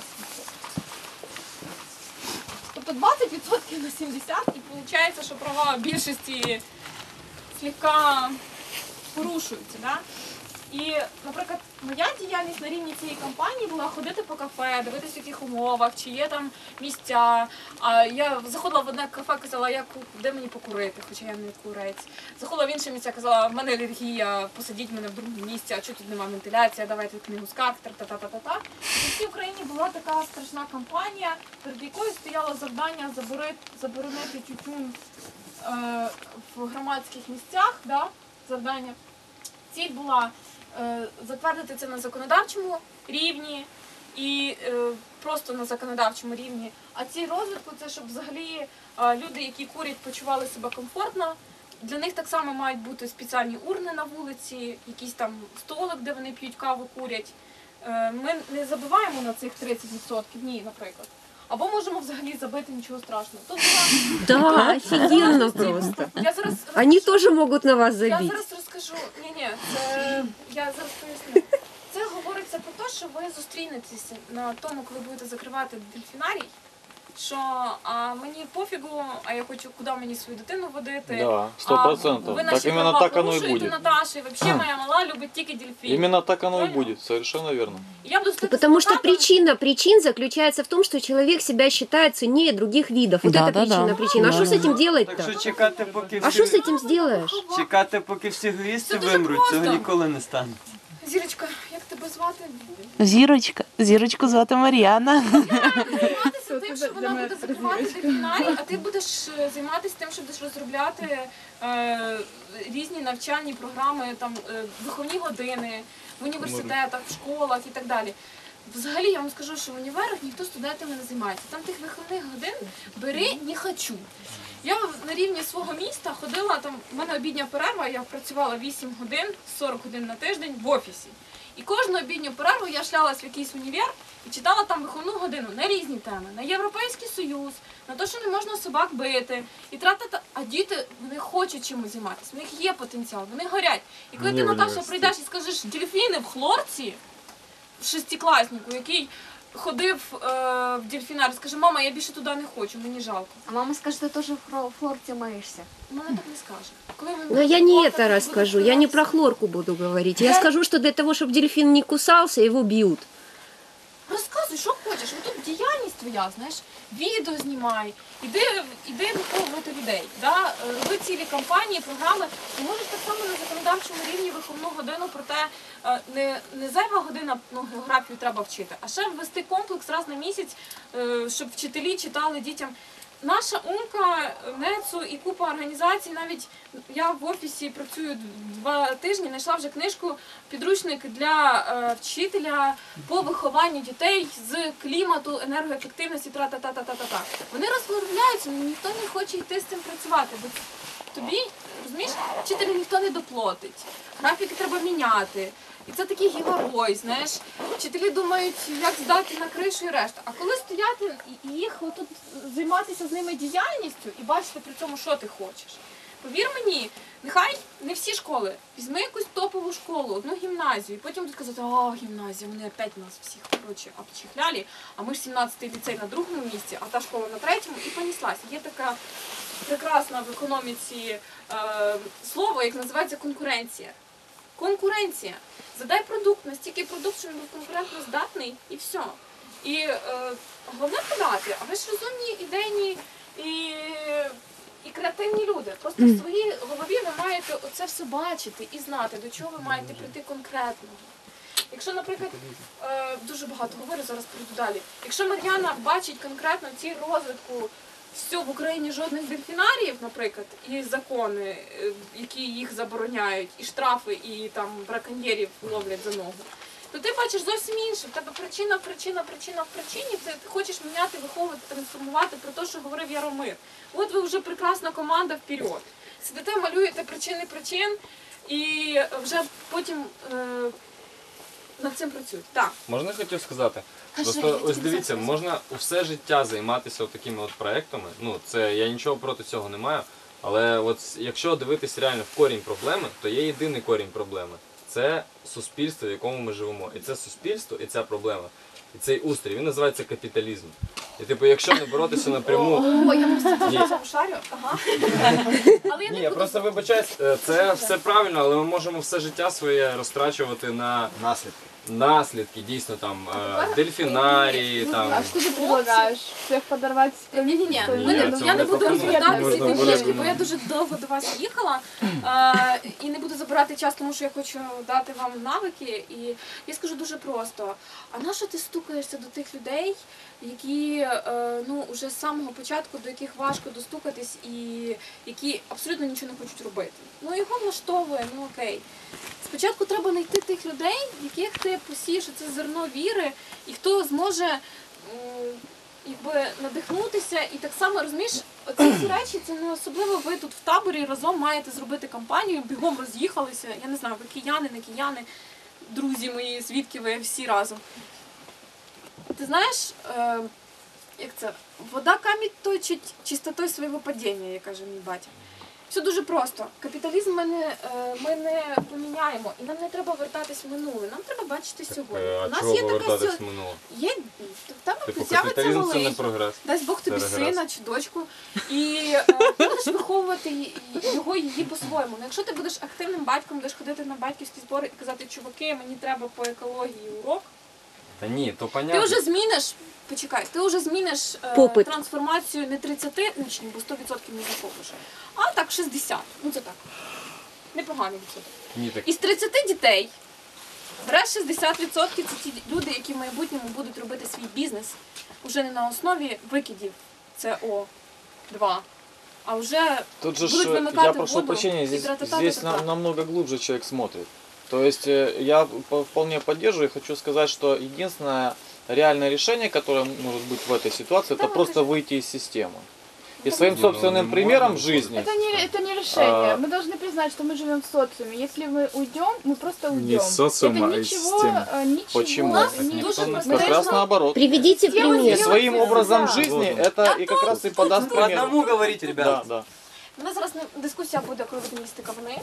Тобто 20% на 70%, і виходить, що права більшості слегка порушуються. Да? І, наприклад, моя діяльність на рівні цієї кампанії була ходити по кафе, дивитися, в яких умовах, чи є там місця. Я заходила в одне кафе, казала, де мені покурити, хоча я не курець. Заходила в інше місце, казала, в мене алергія, посадіть мене в друге місце, а чого тут немає вентиляції, давайте книгу скарг, та-та-та-та-та. І в цій Україні була така страшна кампанія, перед якою стояло завдання заборонити тютюн в громадських місцях, да? Завдання. Ціль була затвердити це на законодавчому рівні і просто на законодавчому рівні. А ціль розвитку – це щоб взагалі люди, які курять, почували себе комфортно. Для них так само мають бути спеціальні урни на вулиці, якийсь там столик, де вони п'ють каву, курять. Ми не забиваємо на цих 30%, ні, наприклад. Або можемо взагалі забити, нічого страшного. Да, офигенно просто. Они тоже могут на вас забить. Я зараз розкажу. Я зараз поясню. Це говориться про те, що ви зустрінетеся на тому, коли будете закривати дельфінарій, що мені пофігу, а я хочу, куди мені свою дитину водити. Да, 100%. Ви наші права порушуєте, Наташа, і взагалі моя мала любить тільки дельфін. Именно так оно и будет, совершенно верно. Потому что причина причин заключается в том, что человек себя считает ценнее других видов. Вот это причина. А что с этим делать-то? Так що чекати, поки А что с этим сделаешь? Чекати, поки всі егоїсти вимруть, цього ніколи не стане. Зірочка, як тебе звати? Зірочку звати Мар'яна. Займатися тим, що вона буде закривати дельфінарій, а ти будеш займатися тим, що будеш розробляти різні навчальні програми, там, виховні години в університетах, в школах і так далі. Взагалі, я вам скажу, що в універах ніхто студентами не займається. Там тих виховних годин бери, не хочу. Я на рівні свого міста ходила, там в мене обідня перерва, я працювала 8 годин, 40 годин на тиждень в офісі. І кожну обідню перерву я шлялась в якийсь універ і читала там виховну годину на різні теми, на Європейський Союз, на те, що не можна собак бити. І а діти, вони хочуть чимось займатися, в них є потенціал, вони горять. І коли ти, Наташа, прийдеш і скажеш дельфіни в хлорці, шестикласнику, який ходив в дельфінарі, скаже, мама, я більше туди не хочу, мені жалко. А мама скаже, ти теж в хлорці миєшся. Мама так не скаже. Но я не это расскажу, я не про хлорку буду говорить. Я скажу, что для того, чтобы дельфин не кусался, его бьют. Розказуй, що хочеш. Тут діяльність твоя, знаєш, відео знімай, іди виховувати людей, да? Роби цілі кампанії, програми. Ти можеш так само на законодавчому рівні виховну годину, проте не зайва година, географію треба вчити, а ще ввести комплекс раз на місяць, щоб вчителі читали дітям. Наша Умка, НЕЦУ і купа організацій, навіть я в офісі працюю 2 тижні, знайшла вже книжку, підручник для вчителя по вихованню дітей з клімату, енергоефективності, тра-та-та-та-та-та. Вони розмовляються, але ніхто не хоче йти з цим працювати, бо тобі, розумієш, вчителю ніхто не доплатить, графіки треба міняти. І це такий геморрой, знаєш. Вчителі думають, як здати на кришу і решта. А коли стояти і їх отут займатися з ними діяльністю і бачити при цьому, що ти хочеш. Повір мені, нехай не всі школи. Візьми якусь топову школу, одну гімназію, і потім будуть казати, гімназія, вони опять нас всіх, коротше, обчихляли, а ми ж 17-й ліцей на 2-му місці, а та школа на 3-му, і поніслась. Є така прекрасна в економіці слово, як називається конкуренція. Конкуренція. Задай продукт, настільки продукт, що він був конкурентно здатний, і все. І головне подати, а ви ж розумні, ідейні і креативні люди. Просто в своїй голові ви маєте оце все бачити і знати, до чого ви маєте прийти конкретного. Якщо, наприклад, дуже багато говорю, зараз прийду далі. Якщо Мар'яна бачить конкретно ціль розвитку, все, в Україні жодних дельфінаріїв, наприклад, і закони, які їх забороняють, і штрафи, і там браконьєрів ловлять за ногу, то ти бачиш зовсім інше. В тебе причина в причині, ти хочеш міняти, виховувати, трансформувати про те, що говорив Яромир. От ви вже прекрасна команда вперед. Сидите, малюєте причини причин і вже потім над цим працюють. Так. Можна я хотів сказати? Просто ось дивіться, можна все життя займатися такими от проектами. Ну, це я нічого проти цього не маю. Але от якщо дивитись реально в корінь проблеми, то є єдиний корінь проблеми. Це суспільство, в якому ми живемо. І це суспільство, і ця проблема, і цей устрій, він називається капіталізм. І типу, якщо не боротися напряму... О, я просто шарю. Ага. Але я не Ні, я просто вибачаюсь, це все правильно, але ми можемо все життя своє розтрачувати на наслідки, дійсно, там, дельфінарії, там... А что ты предлагаешь? Всех подорвать? Ні, я не буду розповідати всі ці книжки, бо я дуже довго до вас їхала і не буду забирати час, тому що я хочу дати вам навики. І я скажу дуже просто, а на що ти стукаєшся до тих людей, які уже з самого початку, до яких важко достукатись і які абсолютно нічого не хочуть робити. Ну його влаштовує, ну окей. Спочатку треба знайти тих людей, яких ти посієш це зерно віри, і хто зможе надихнутися, і так само, розумієш, оці всі речі, це не особливо ви тут в таборі разом маєте зробити кампанію, бігом роз'їхалися, я не знаю, ви кияни, не кияни, друзі мої, звідки ви всі разом. Ти знаєш, як це, вода камінь точить чистотою свого падіння, як каже мій батя. Все дуже просто. Капіталізм ми не поміняємо, і нам не треба вертатись в минуле, нам треба бачити сьогодні. А чого повертатись в минуле? Є, там Типу, з'явиться капіталізм це не малий, прогрес. дасть Бог тобі сина чи дочку, і ти будеш виховувати його, її по-своєму. Ну, якщо ти будеш активним батьком, будеш ходити на батьківські збори і казати, чуваки, мені треба по екології урок, Та ні, то понятно. ти вже зміниш, ти вже зміниш трансформацію не 30 учнів, бо 100% не захопиш, а так 60. Ну це так. Непоганий відсоток. Ні, так. Із 30 дітей береш 60% це ті люди, які в майбутньому будуть робити свій бізнес уже не на основі викидів СО2, а вже Тут же будуть я вимикати прошу воду прощения, і здесь тра-та-та-та-та. намного глубже человек смотрит. То есть я вполне поддерживаю и хочу сказать, что единственное реальное решение, которое может быть в этой ситуации, это просто выйти из системы. И своим собственным примером жизни. Это не решение. Мы должны признать, что мы живем в социуме. Если мы уйдем, мы просто уйдем. Не из социума, это а из системы. Почему? Как раз наоборот. Приведите пример. И своим образом жизни это и как раз и подаст По пример. одному говорите, ребята. Да. У нас зараз дискусія буде, коли буде містика вниз.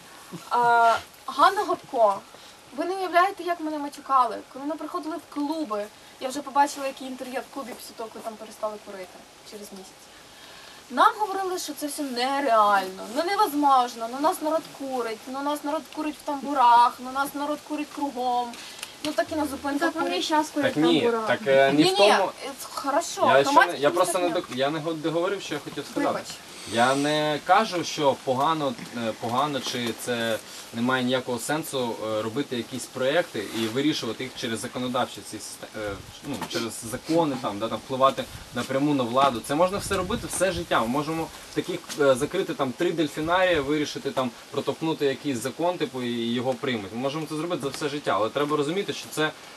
Ганна Гопко, ви не уявляєте, як мене матюкали. Коли ми приходили в клуби, я вже побачила, який інтер'єр в клубі після того, коли там перестали курити через місяць. Нам говорили, що це все нереально, невозможно, нас народ курить, нас народ курить в тамбурах, нас народ курить кругом. Так і на зупинках курять. Так ні, так не в тому. Хорошо. Я просто не договорив, що я хотів сказати. Я не кажу, що погано чи це не має ніякого сенсу робити якісь проєкти і вирішувати їх через законодавчі через закони, там впливати напряму на владу. Це можна все робити все життя. Ми можемо таких закрити 3 дельфінарії, вирішити протовкнути якийсь закон, і його приймуть. Ми можемо це зробити за все життя, але треба розуміти, що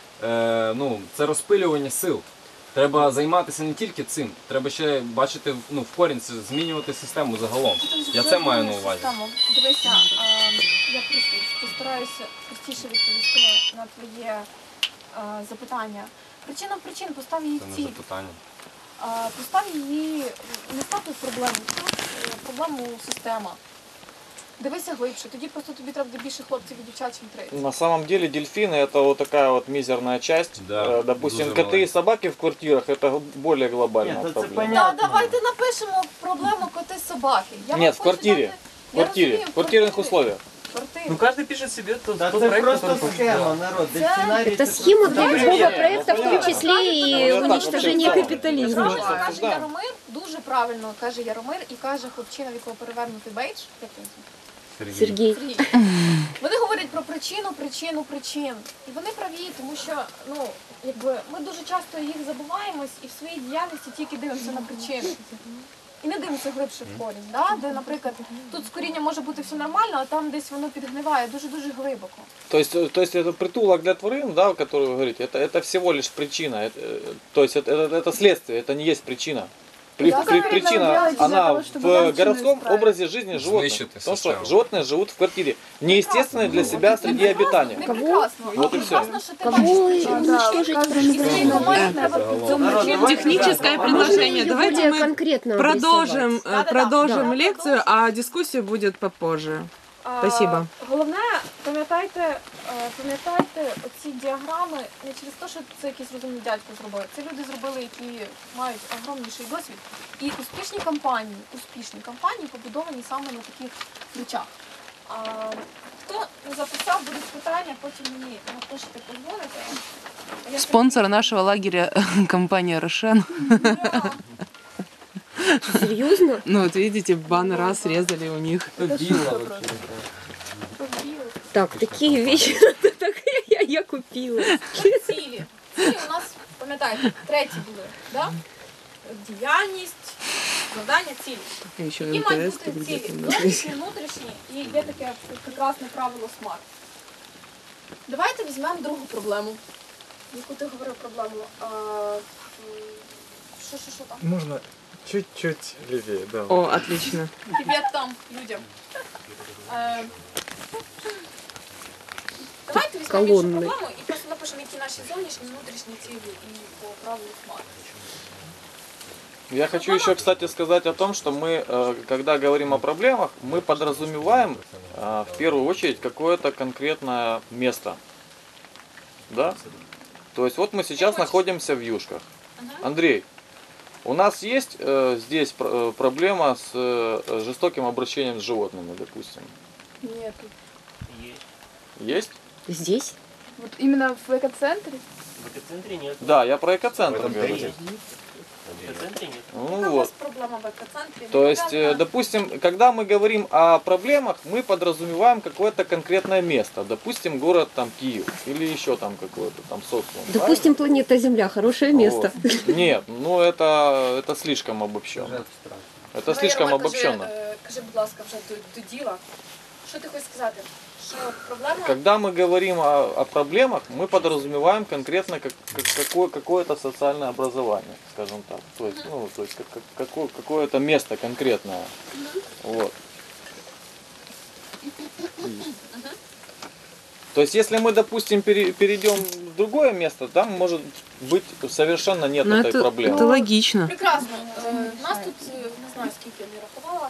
це розпилювання сил. Треба займатися не тільки цим, треба ще бачити в корінь, змінювати систему загалом. Я це маю на увазі. Дивися, я постараюся простіше відповісти на твоє запитання. Причина причин, постав її Це не ціль. запитання. Постав її, не став тут проблему система. Дивися глибше, тоді просто тобі треба більше хлопців і дівчат, чим 30. На самом деле дельфины это вот такая вот мизерная часть. Да, допустим, коты и собаки в квартирах это более глобальная проблема. Так, давайте напишемо проблему коти-собаки. Нет, в квартире. В квартирных условиях. Каждый пишет себе тот Это проект, просто который схема, народ. Дельфинарий Это схема для любого проекта, в том числе и уничтожения капитализма. Правильно каже Яромир, дуже правильно каже Яромир і каже хлопчина, в якого перевернутий бейдж. Сергій. Вони говорять про причин. І вони праві, тому що ми дуже часто їх забуваємось і в своїй діяльності тільки дивимося на причини. І не дивимося глибше в корінь, де, наприклад, тут з коріння може бути все нормально, а там десь воно підгниває дуже-дуже глибоко. То есть это притулок для тварин, да, о котором вы говорите, это всего лишь причина, то есть это следствие, это не есть причина. Причина, она в городском образе жизни животных. Потому что животные живут в квартире, неестественной для себя среди обитания. Вот и все. Техническое предложение. Давайте мы конкретно продолжим лекцию, а дискуссия будет попозже. Спасибо. Головне, пам'ятайте оці діаграми не через те, що це якийсь розумний дядько зробив. Це люди зробили, які мають огромніший досвід. І успішні компанії побудовані саме на таких речах. Хто не записав, будуть питання, потім мені напишете, подзвоните. Спонсор нашего лагеря компания «Рошен». Серьезно? Вот видите, баннера срезали у них. Так, такие вещи я купила. Цілі у нас, пам'ятаєте, 3 були, да? Діяльність, завдання, цілі. І мають бути цілі, зовнішні, внутрішні, і є таке прекрасне правило SMART. Давайте візьмемо другу проблему. Яку ти говорив проблему? Що там? Можно чуть-чуть левее, да. О, отлично. Привіт там, людям. Давайте візьмемо іншу проблему і просто напишемо, які наші зовнішні, внутрішні цілі і по правилу SMART. Я хочу еще, кстати, сказать о том, что мы, когда говорим о проблемах, мы подразумеваем в первую очередь какое-то конкретное место. Да? То есть вот мы сейчас находимся в Юшках. Андрей, у нас есть здесь проблема с жестоким обращением с животными, допустим? Нет. Есть? Здесь? Вот именно в экоцентре? В экоцентре нет. Да, я про экоцентр говорю. Ну вот. То есть, допустим, когда мы говорим о проблемах, мы подразумеваем какое-то конкретное место. Допустим, город там Киев или еще там какой-то там социум. Допустим, планета Земля, хорошее место. Вот. Нет, ну это слишком обобщенно. Это слишком обобщенно. Кажи, будь ласка, вже до діла. Що ти хочеш сказати? Що проблема? Когда мы говорим о проблемах, мы подразумеваем конкретно какое-то социальное образование, скажем так. То есть, ну, то есть какое-то место конкретное. Вот. То есть, если мы, допустим, перейдем в другое место, там может быть совершенно нет этой проблемы. Це логічно. Прекрасно. У нас тут, не знаю скільки я не рахувала,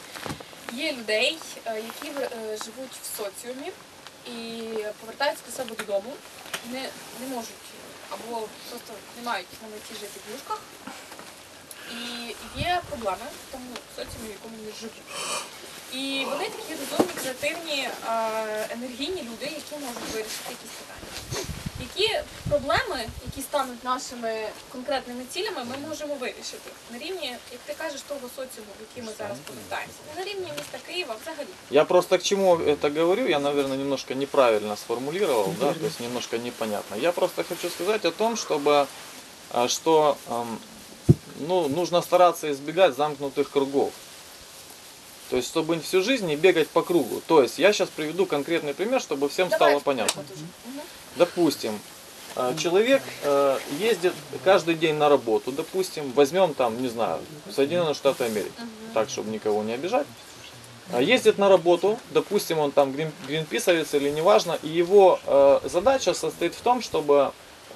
є людей, які живуть в соціумі і повертаються до себе додому, не можуть або просто не мають на меті жити в ліжках. І є проблеми в тому соціумі, в якому вони живуть. І вони такі розумні, креативні, енергійні люди, які можуть вирішити якісь питання. Які проблеми, які стануть нашими конкретними цілями, ми можемо вирішити на рівні, як ти кажеш, того соціуму, в який ми зараз повертаємося. Не на рівні міста Києва взагалі. Я просто к чему это говорю, я, наверное, немножко неправильно сформулировал, да, то есть немножко непонятно. Я просто хочу сказать о том, что нужно стараться избегать замкнутых кругов. То есть, чтобы всю жизнь не бегать по кругу. То есть, я сейчас приведу конкретный пример, чтобы всем стало понятно. Допустим, человек ездит каждый день на работу, допустим, возьмем там, не знаю, Соединенные Штаты Америки, так, чтобы никого не обижать. Ездит на работу, допустим, он там гринписовец или неважно, и его задача состоит в том, чтобы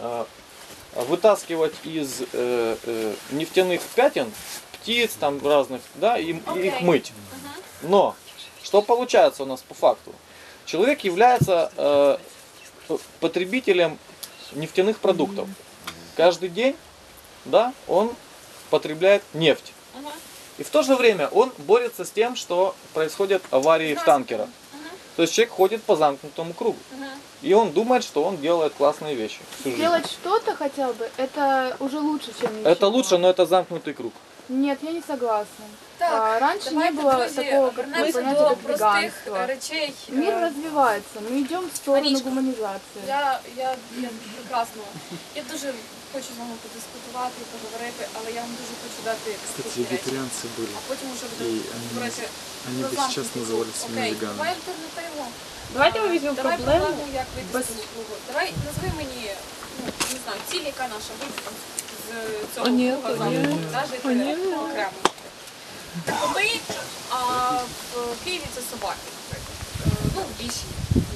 вытаскивать из нефтяных пятен птиц там разных, да, и их мыть. Но что получается у нас по факту? Человек является потребителем нефтяных продуктов. Каждый день, да, он потребляет нефть. И в то же время он борется с тем, что происходят аварии в танкерах. То есть человек ходит по замкнутому кругу. И он думает, что он делает классные вещи всю жизнь. Делать что-то хотя бы, это уже лучше, чем ничего. Это лучше, но это замкнутый круг. Нет, я не согласна. Так, раньше не давайте, было друзі, такого вернемося понятия, до как простих веганство. речей. Мир развивается, мы идем в сторону Марічка, гуманизации. Я прекрасно. Я дуже хочу з вами подискутувати і поговорити, але я вам дуже хочу дати Кстати, такі речі. вегетарианцы были. А потім вже И будемо говорити они про бы сейчас замкнутий называли круг. себя Окей, веганами. давай альтернативу. Давайте ми візьмемо Давай проблему як вийти без- з цього кругу. Давай назви мені, не знаю, ціль, яка наша, вийти там з цього Ні, круга замкнутого, да, жити окремо. Коти, а в Києві це собаки, наприклад. Ну, в більшій кількості.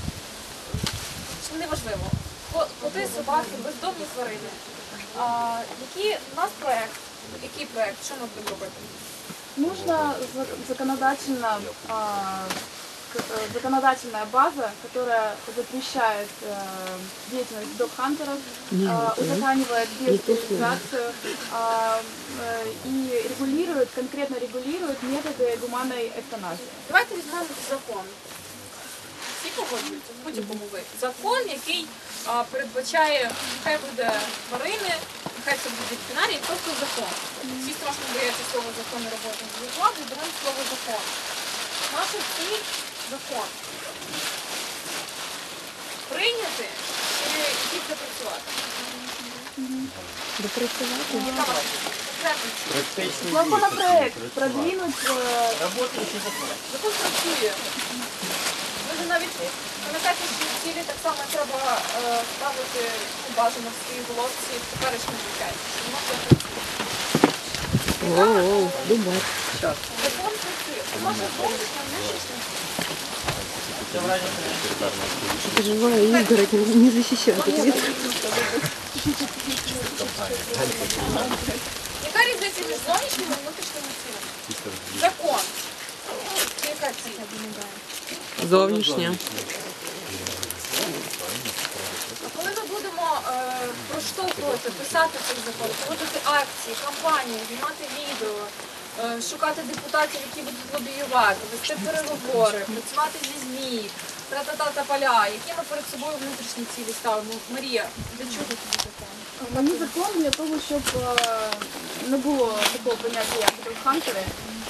Неважливо. Коти, собаки, бездомні тварини. Який у нас проєкт? Який проєкт? Що ми будемо робити? Нужна законодательная база, которая запрещает деятельность догхантеров, узаконивает биостерилизацию и конкретно регулирует методы гуманной эвтаназии. Давайте візьмемо закон. Всі погоджуються в будь-якому виді. Закон, який передбачає, нехай буде тварини, нехай це буде дельфінарій, просто закон. Всі страшно бояться слова закон і роботи з влади, беремо слово закон. Наша ціль – закон. Прийняти чи тільки запрацювати? Допрацювати? Яка ваша конкретна ціль? Законопроект продвинуть... Работающий закон. Закон працює. Ви ж навіть пам'ятаєте, що цілі так само треба ставити бажано в своїй головці в теперішньому життя. Воно вже працює. О, Дубай. Закон працює. Це може бути нижче. Живая изгородь, не защищает. Яка різниця між зовнішніми і внутрішніми цілями? Закон. Це яка ціль? Зовнішня. Коли ми будемо проштовхувати, писати цей закон, проводити акції, кампанії, знімати відео, шукати депутатів, які будуть лобіювати, вести переговори, працювати зі ЗМІ, тра-та-та-та-поля, які ми перед собою внутрішні цілі ставимо. Марія, для чого тобі закон? Мені закон для того, щоб не було такого поняття, як догхантери,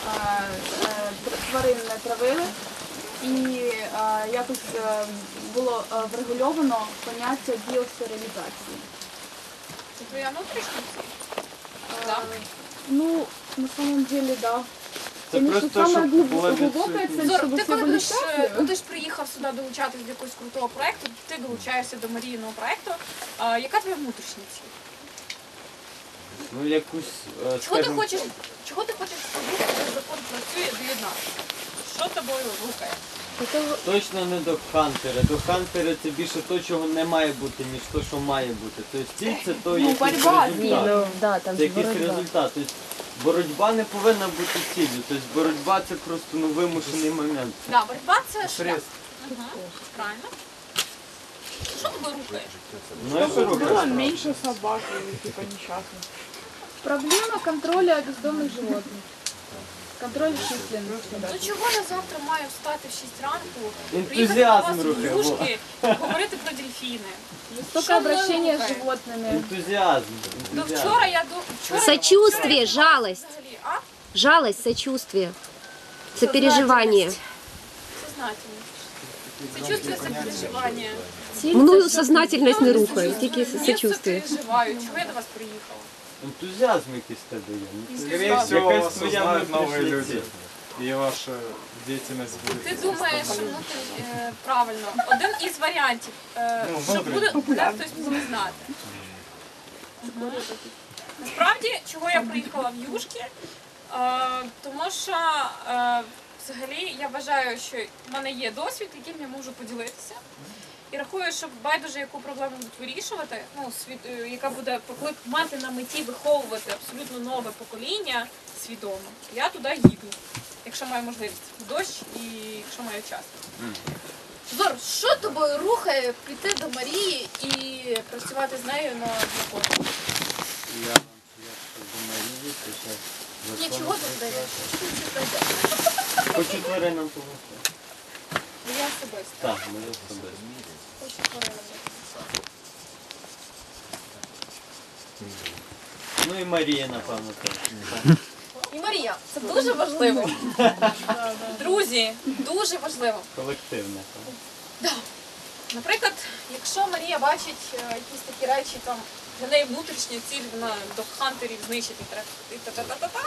тварин не травили, і якось було врегульовано поняття біостерилізації. Це твоя внутрішня ціль? Ну, на самом деле, да. Це просто, щоб була відсутність. Зор, ти коли будеш приїхав сюди долучатись до якогось крутого проєкту, ти долучаєшся до Маріїного проєкту, яка твоя внутрішня ціль? Ну, якусь, Чого ти скажімо, хочеш побути, коли закон працює, доєднатися? Що тобою рухає? точно не докхантери. Докхантери це більше то, чого не має бути, ніж то, що має бути. Тобто ціль це то якийсь результат. Це якийсь результат. Тобто боротьба не повинна бути ціллю. Тобто боротьба це просто вимушений момент. Да, боротьба це шлях. Правильно. Що тобою рухає? Ну, я Было меньше собак, типа несчастных. Проблема контроля бездомных животных. Контроль численности. Ну чого я завтра маю встати в 6 ранку, Ентузіазм приїхати до вас рухає, в юшки, говорити про дельфіни? Столько обращения с животными. Ентузіазм. Ну вчора я Сочувствие, жалость. Жалость, сочувствие. Сопереживание. Сознательність. Сочувствие, сопереживання. Мною сознательность не рухає, тільки сочувствие. Переживаю. Чого я до вас приїхала? Ентузіазм якийсь в тебе є. Скорее всего, Якась вас твоя узнают новые внутрішня люди. ціль. И ваша деятельность будет. Ти думаєш, ну ти правильно. Один із варіантів, що буде хтось буде знати. Насправді, чого я приїхала в Юшки, тому що взагалі я вважаю, що в мене є досвід, яким я можу поділитися. І рахую, що байдуже яку проблему будуть вирішувати, ну, яка буде мати на меті виховувати абсолютно нове покоління свідомо. Я туди їду, якщо маю можливість, в дощ і якщо маю час. Зор, що тобою рухає піти до Марії і працювати з нею на законі? Я до Марії, то ще Нічого тут даєш, що ти це пройдеш? хочу тваринам допомогти. Я особисто. Так, ми особисто. Хочу тваринам. Ну і Марія, напевно, теж. І Марія, це дуже важливо. Друзі, дуже важливо. Колективне. Наприклад, якщо Марія бачить якісь такі речі, там для неї внутрішня ціль, вона до хантерів знищити і та-та-та-та-та,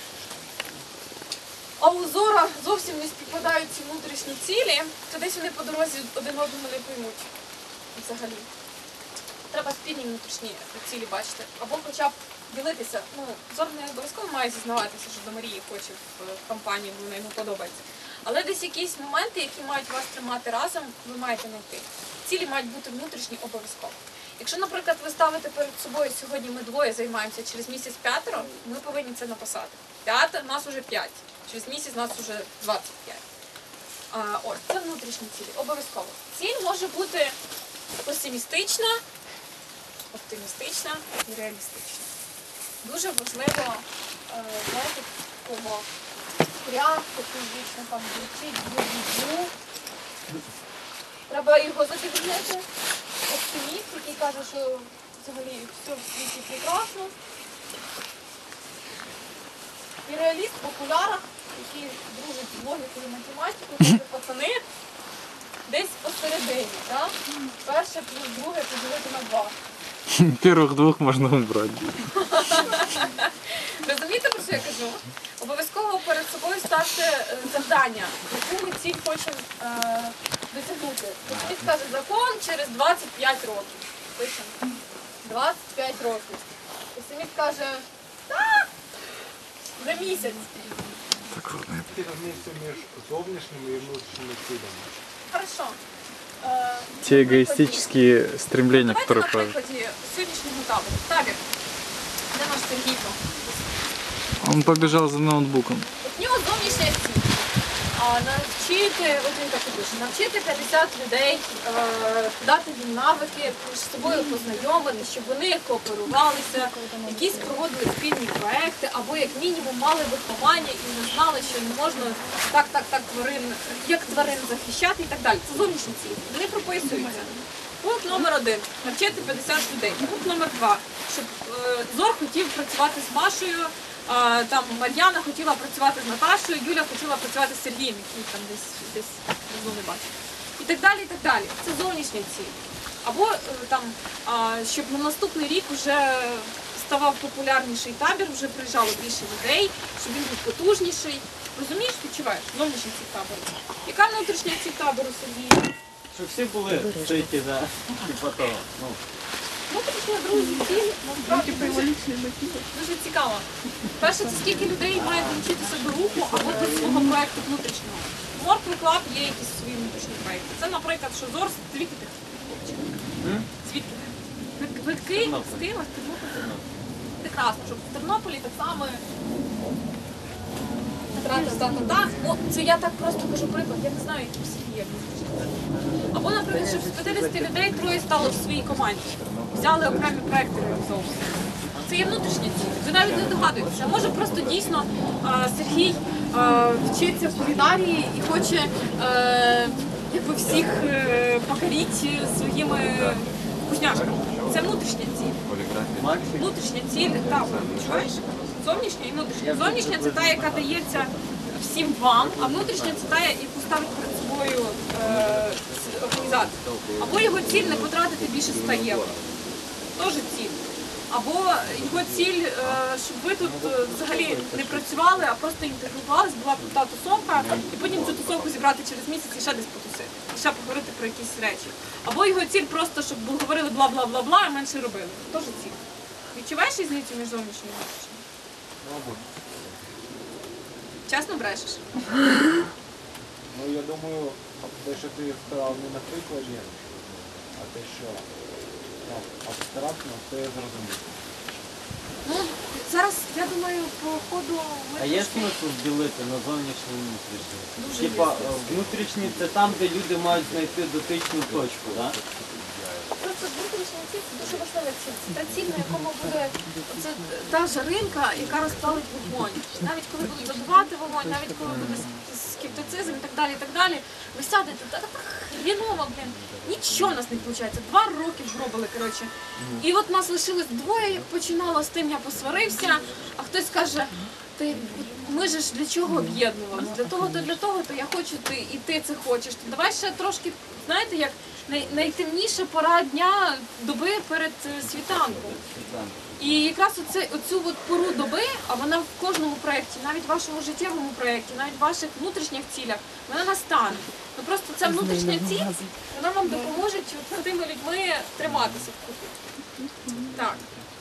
а у Зора зовсім не співпадають ці внутрішні цілі, то десь вони по дорозі один одного не поймуть взагалі. Треба спільні внутрішні цілі бачити, або хоча б ділитися. Ну, Зор не обов'язково має зізнаватися, що до Марії хоче в компанії, бо вона йому подобається. Але десь якісь моменти, які мають вас тримати разом, ви маєте знайти. Цілі мають бути внутрішні обов'язково. Якщо, наприклад, ви ставите перед собою, сьогодні ми двоє займаємося, через місяць 5, ми повинні це написати. 5, у нас вже 5, через місяць нас вже 25. Ось, це внутрішні цілі, обов'язково. Ціль може бути песимістична, оптимістична і реалістична. Дуже важливо, знаєте, кого прям такий вічно там звучить, бу-бу-бу. Треба його задовільнити. Оптиміст, який каже, що взагалі все в світі прекрасно. І реаліст в окулярах, який дружить з логікою і математикою, каже, пацани, десь посередині, так? Перше плюс друге поділити на 2. Первых двух можно убрать. Розумієте, про що я кажу? Обов'язково перед собою ставте завдання, яку ми ціль хочемо досягнути. Хтось каже, закон через 25 років. Пишемо. 25 років. Песиміст каже, так, за місяць. Разницю між зовнішніми і внутрішніми цілями. Хорошо. Те эгоистические стремления, Давайте которые на правильно. прикладі сьогоднішнього табору. Табір. Де наш Сергійко? Он побежал за ноутбуком. В нього зовнішня ціль. Навчити, от він так і пише, навчити 50 людей, дати їм навики, між собою познайомити, щоб вони кооперувалися, якісь проводили спільні проекти, або як мінімум мали виховання і не знали, що не можна так тварин, як тварин захищати і так далі. Це зовнішні цілі. Вони прописуються. Пункт номер 1 – навчити 50 людей. Пункт номер 2 – щоб Зор хотів працювати з Машею, там Мар'яна хотіла працювати з Наташою, Юля хотіла працювати з Сергієм, який там десь давно не бачив. І так далі, і так далі. Це зовнішня ціль. Або там, щоб на наступний рік вже ставав популярніший табір, вже приїжджало більше людей, щоб він був потужніший. Розумієш, відчуваєш? Зовнішній ціль табору. Яка внутрішня ціль табору, Сергій? Щоб всі були ситі, да, типа того. Ну. Внутрішня, друзі, ціль, насправді дуже цікаво. Перше, це скільки людей має долучитися до руху або до свого проєкту внутрішнього. У Моркви Клаб є якісь свої внутрішні проєкти. Це, наприклад, що ЗОР, звідки ти? Звідки ти? Квитки з Києва, з Тернополя. Прекрасно, щоб в Тернополі так само так. Ну, це я так просто кажу приклад, я не знаю, які всі є. Або, наприклад, щоб з 50 людей 3 стало в своїй команді. Взяли окремі проекти реалізовувати. Це є внутрішня ціль. Ви навіть не догадуєтеся. Може просто дійсно Сергій вчиться в кулінарії і хоче якби всіх покорити своїми вкусняшками. Це внутрішня ціль. Внутрішня ціль, так, відчуваєш? Зовнішня і внутрішня. Зовнішня це та, яка дається всім вам, а внутрішня це та, яку ставить перед собою організатор. Або його ціль не потратити більше 100 євро. Теж ціль. Або його ціль, щоб ви тут взагалі не працювали, а просто інтегрувалися, була крута тусовка, і потім цю тусовку зібрати через місяць і ще десь потусити. І ще поговорити про якісь речі. Або його ціль просто, щоб говорили бла-бла-бла-бла, а менше робили. Теж ціль. Відчуваєш різницю між зовнішньою і внутрішньою? Чесно брешеш? Ну, я думаю, те, що ти сказав не на прикладі, а те, що абстрактно, то я зрозумів. Ну, зараз, я думаю, по ходу ми А є трошки... смисл ділити на зовнішній і внутрішній? Дуже Типа, є смисл. внутрішній це там, де люди мають знайти дотичну точку, так? Просто внутрішня ціль – це дуже важлива ціль. Це та ціль, на якому буде це та жаринка, яка розпалить вогонь. Навіть коли будуть забивати вогонь, навіть коли буде скептицизм і так далі, ви сядете, так хріново, блін, нічого у нас не виходить. 2 роки пробували, коротше. І от нас лишилось 2, як починало, з тим я посварився, а хтось каже, ми ж для чого об'єднувалися? Для того, то я хочу, і ти це хочеш. То давай ще трошки, знаєте, як найтемніша пора дня, доби перед світанком. І якраз оцю от пору доби, а вона в кожному проєкті, навіть в вашому життєвому проєкті, навіть в ваших внутрішніх цілях, вона настане. Ну просто ця внутрішня ціль, вона вам допоможе з тими людьми триматися в купі. Так.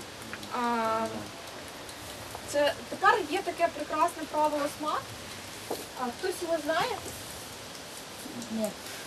Це тепер є таке прекрасне правило СМА. Хтось його знає? Ні.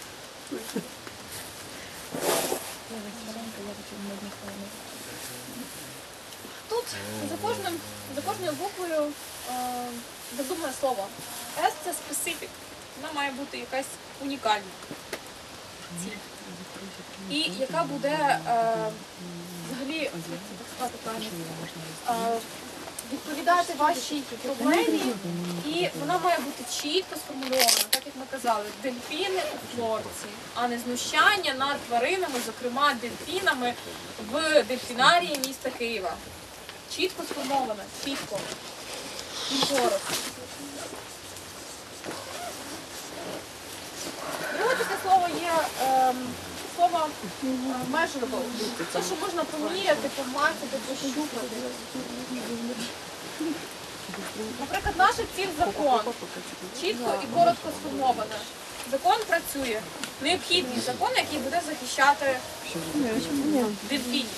Тут за кожною буквою задумане слово. S – це specific. Вона має бути якась унікальна ціль. І яка буде взагалі, як це так сказати правильно, відповідати вашій проблемі, і вона має бути чітко сформульована, так як ми казали, дельфіни у флорці, а не знущання над тваринами, зокрема дельфінами в дельфінарії міста Києва. Чітко сформована, чітко. Коротко. Друге таке слово є слово measurable. Це, що можна поміряти, помацати, пощупати. Наприклад, наша ціль – закон. Чітко і коротко сформована. Закон працює. Необхідний закон, який буде захищати дельфінів.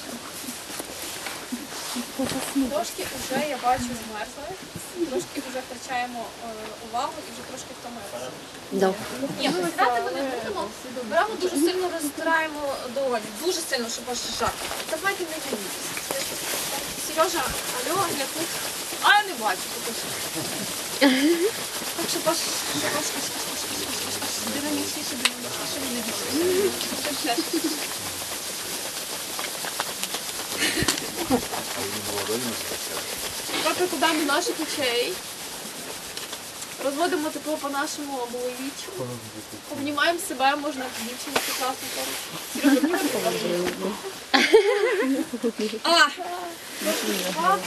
Трошки вже, я бачу, змерзли. Трошки вже втрачаємо увагу і вже трошки втомилися. Ні, грати ми не будемо. Беремо дуже сильно розтираємо долоні. Дуже сильно, щоб аж жар. Давайте не дивіться. Сережа, алло, я тут. А я не бачу, поки що. Так, щоб аж динамічніше, Тепер прикладаємо до наших очей. Розводимо тепло по нашому обличчю. Обнімаємо себе, можна дівчині прекрасно поруч. Сережа,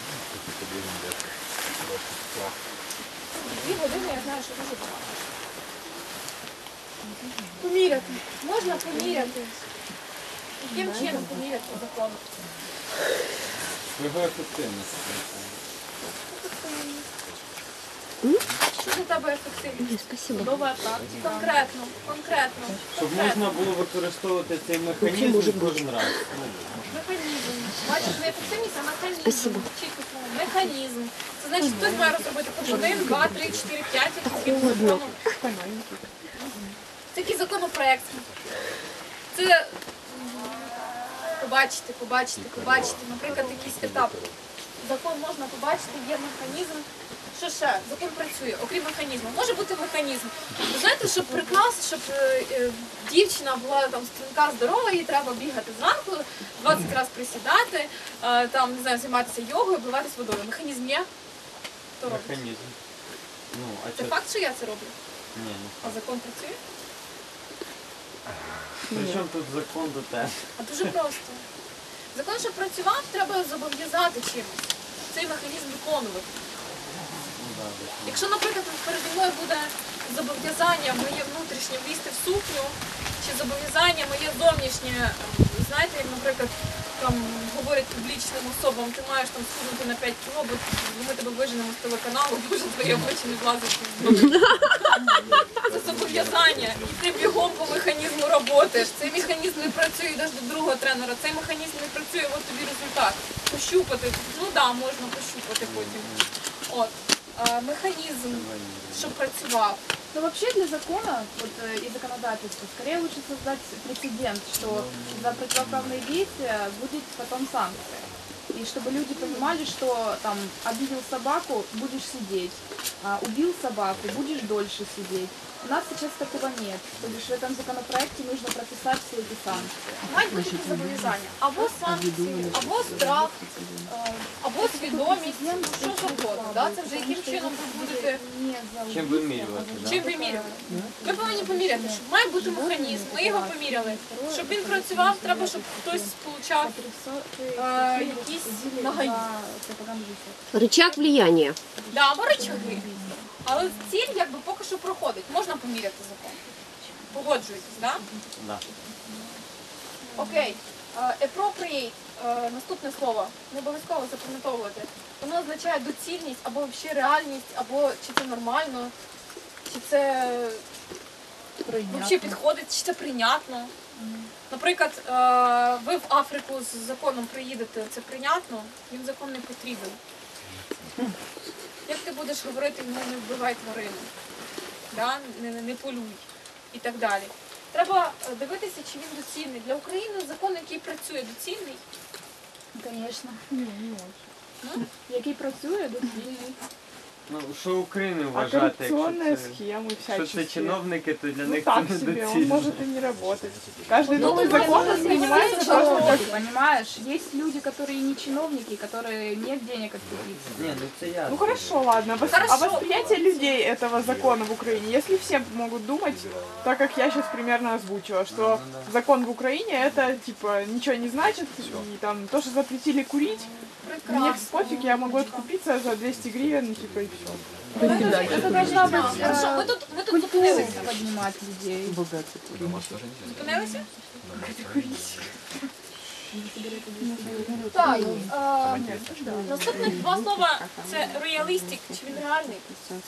2 години, я знаю, що дуже багато. Поміряти. Можна поміряти. Яким чином поміряти закон? Його ефективність. Що для тебе ефективність? Спасибо. Новая практика. Конкретно. Щоб можна було використовувати цей механізм кожен раз. Механізм. Бачиш, не ефективність, а механізм. Чітко слово. Механізм. Це значить, хтось має розробити хоч 1, 2, 3, 4, 5, який закону. Це який законопроект. Це побачити, наприклад, якийсь етап. Закон можна побачити, є механізм. Що ще? Закон працює, окрім механізму. Може бути механізм. Ви знаєте, щоб приклас, щоб дівчина була там струнка здорова, їй треба бігати зранку, 20 разів присідати, там, не знаю, займатися йогою, обливатися водою. Механізм є? Хто робить? Механізм. Ну, Це факт, що я це роблю? Ні, не А закон працює? Причому тут закон до тебе? А дуже просто. Закон, щоб працював, треба зобов'язати чимось. Цей механізм виконувати. Якщо, наприклад, переді мною буде зобов'язання моє внутрішнє влізти в сукню, чи зобов'язання моє зовнішнє, знаєте, як, наприклад, там говорять публічним особам, ти маєш там схуднути на 5 кг, бо ми тебе виженемо з телеканалу, бо вже твоє обличчя не влазить. Це зобов'язання. І ти бігом по механізму працюєш. Цей механізм не працює, йдеш до другого тренера, цей механізм не працює, от тобі результат. Пощупати. Ну так, можна пощупати потім. От. Механизм, чтобы працювал. Но вообще для закона вот, и законодательства скорее лучше создать прецедент, что за противоправные действия будет потом санкция. И чтобы люди понимали, что там обидел собаку, будешь сидеть, убил собаку, будешь дольше сидеть. У нас сейчас такого нет. То есть в этом законопроекте нужно прописать все эти санкции. Мають бути зобов'язання. Або санкції, або штраф, або свідомість, що завгодно. Да? Це вже яким чином ви будете... Чим вимірювати? Чим вимірювати? Ми повинні поміряти, що має бути механізм. Ми його поміряли. Щоб він працював, треба, щоб хтось получав якісь нагоді. Рычаг влияния. Да, або рычаги. Але ціль якби поки що проходить. Можна поміряти закон. Погоджуєтесь, так? Да? Окей. Appropriate, наступне слово, не обов'язково запам'ятовувати. Воно означає доцільність, або взагалі реальність, або чи це нормально, чи це взагалі підходить, чи це прийнятно. Наприклад, ви в Африку з законом приїдете, це прийнятно, їм закон не потрібен. Як ти будеш говорити, ну не вбивай тварину, да? не полюй і так далі. Треба дивитися, чи він доцільний. Для України закон, який працює, доцільний? Звісно. Ні, не очень. Який працює, доцільний. Ну, що України вважати, якщо схемы це всяческие. чиновники, то для Ну них так це не себе, он доцільно. может и не работать. Каждый новый закон воспринимается просто как... Понимаешь, есть люди, которые не чиновники, которые нет денег откупиться. Ні, ну це я. Ну хорошо, ладно. А восприятие людей этого закона в Украине, если все могут думать, так как я сейчас примерно озвучила, что закон в Украине это типа ничего не значит, и там то, что запретили курить, мне пофиг, я могу откупиться за 200 гривен, типа и все. Это должна быть Хорошо, ми тут зупинилися. поднимать людей. Зупинилися? Так, наступних два слова – це реалістик, чи він реальний.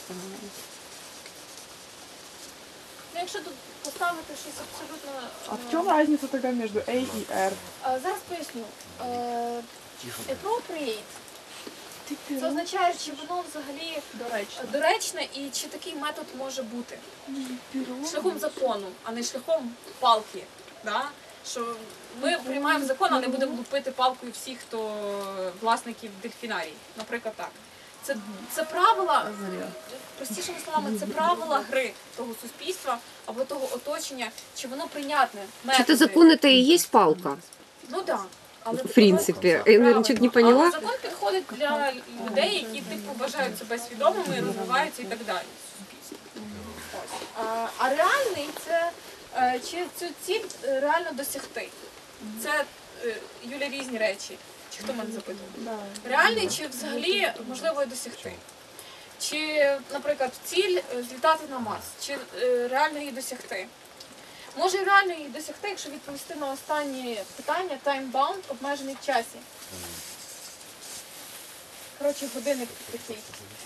Ну, якщо тут поставити щось абсолютно... А в чем разница тогда между A и R? Зараз поясню. Appropriate – це означає, чи воно взагалі доречне і чи такий метод може бути. Шляхом закону, а не шляхом палки. Да? Що ми приймаємо закон, а не будемо лупити палкою всіх, хто власників дельфінарій. Наприклад, так. Це правила, простішими словами, це правила гри того суспільства або того оточення, чи воно прийнятне. Что-то закон это и есть палка. Ну так. Але В принципе. Я, наверное, чуть не поняла. Але закон підходить для людей, які типу вважають себе свідомими, розвиваються і так далі. А реальний це чи цю ціль реально досягти. Це, Юля, різні речі. Чи хто мене запитував? Реальний чи взагалі можливо її досягти? Чи, наприклад, ціль злітати на Марс? Чи реально її досягти? Може реально її досягти, якщо відповісти на останнє питання, time-bound, обмежений в часі. Коротше, годинник такий.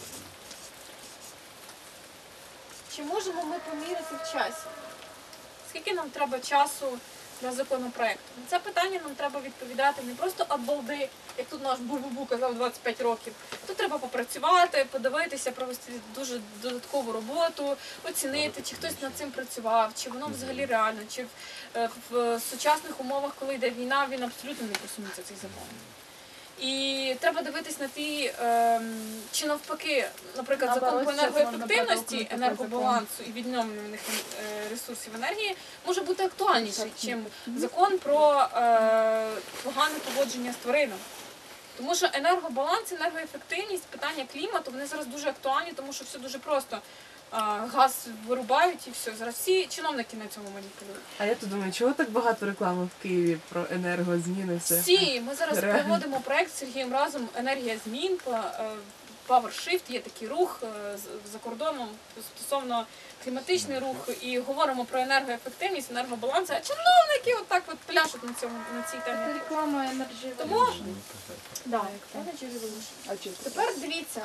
Чи можемо ми поміряти в часі? Скільки нам треба часу для законопроекту? На це питання нам треба відповідати не просто від балди, як тут наш Бу-Бу-Бу казав 25 років. Тут треба попрацювати, подивитися, провести дуже додаткову роботу, оцінити, чи хтось над цим працював, чи воно взагалі реально, чи в сучасних умовах, коли йде війна, він абсолютно не просунеться цей закон. І треба дивитись на ті, чи навпаки, наприклад, закон по енергоефективності, енергобалансу і відновлюваних ресурсів енергії може бути актуальніший, ніж закон про погане поводження з тваринами. Тому що енергобаланс, енергоефективність, питання клімату, вони зараз дуже актуальні, тому що все дуже просто. Газ вирубають і все. Зараз всі чиновники на цьому маніпулюють. А я тут думаю, чого так багато реклами в Києві про енергозміни? Все? Всі. Ми зараз проводимо проєкт з Сергієм разом «Енергія змін», Power Shift, є такий рух за кордоном стосовно кліматичний рух, і говоримо про енергоефективність, енергобаланс, а чиновники отак от пляшуть на цій темі. Це реклама Energy Revolution. Тому, да, Energy Revolution. Тепер дивіться,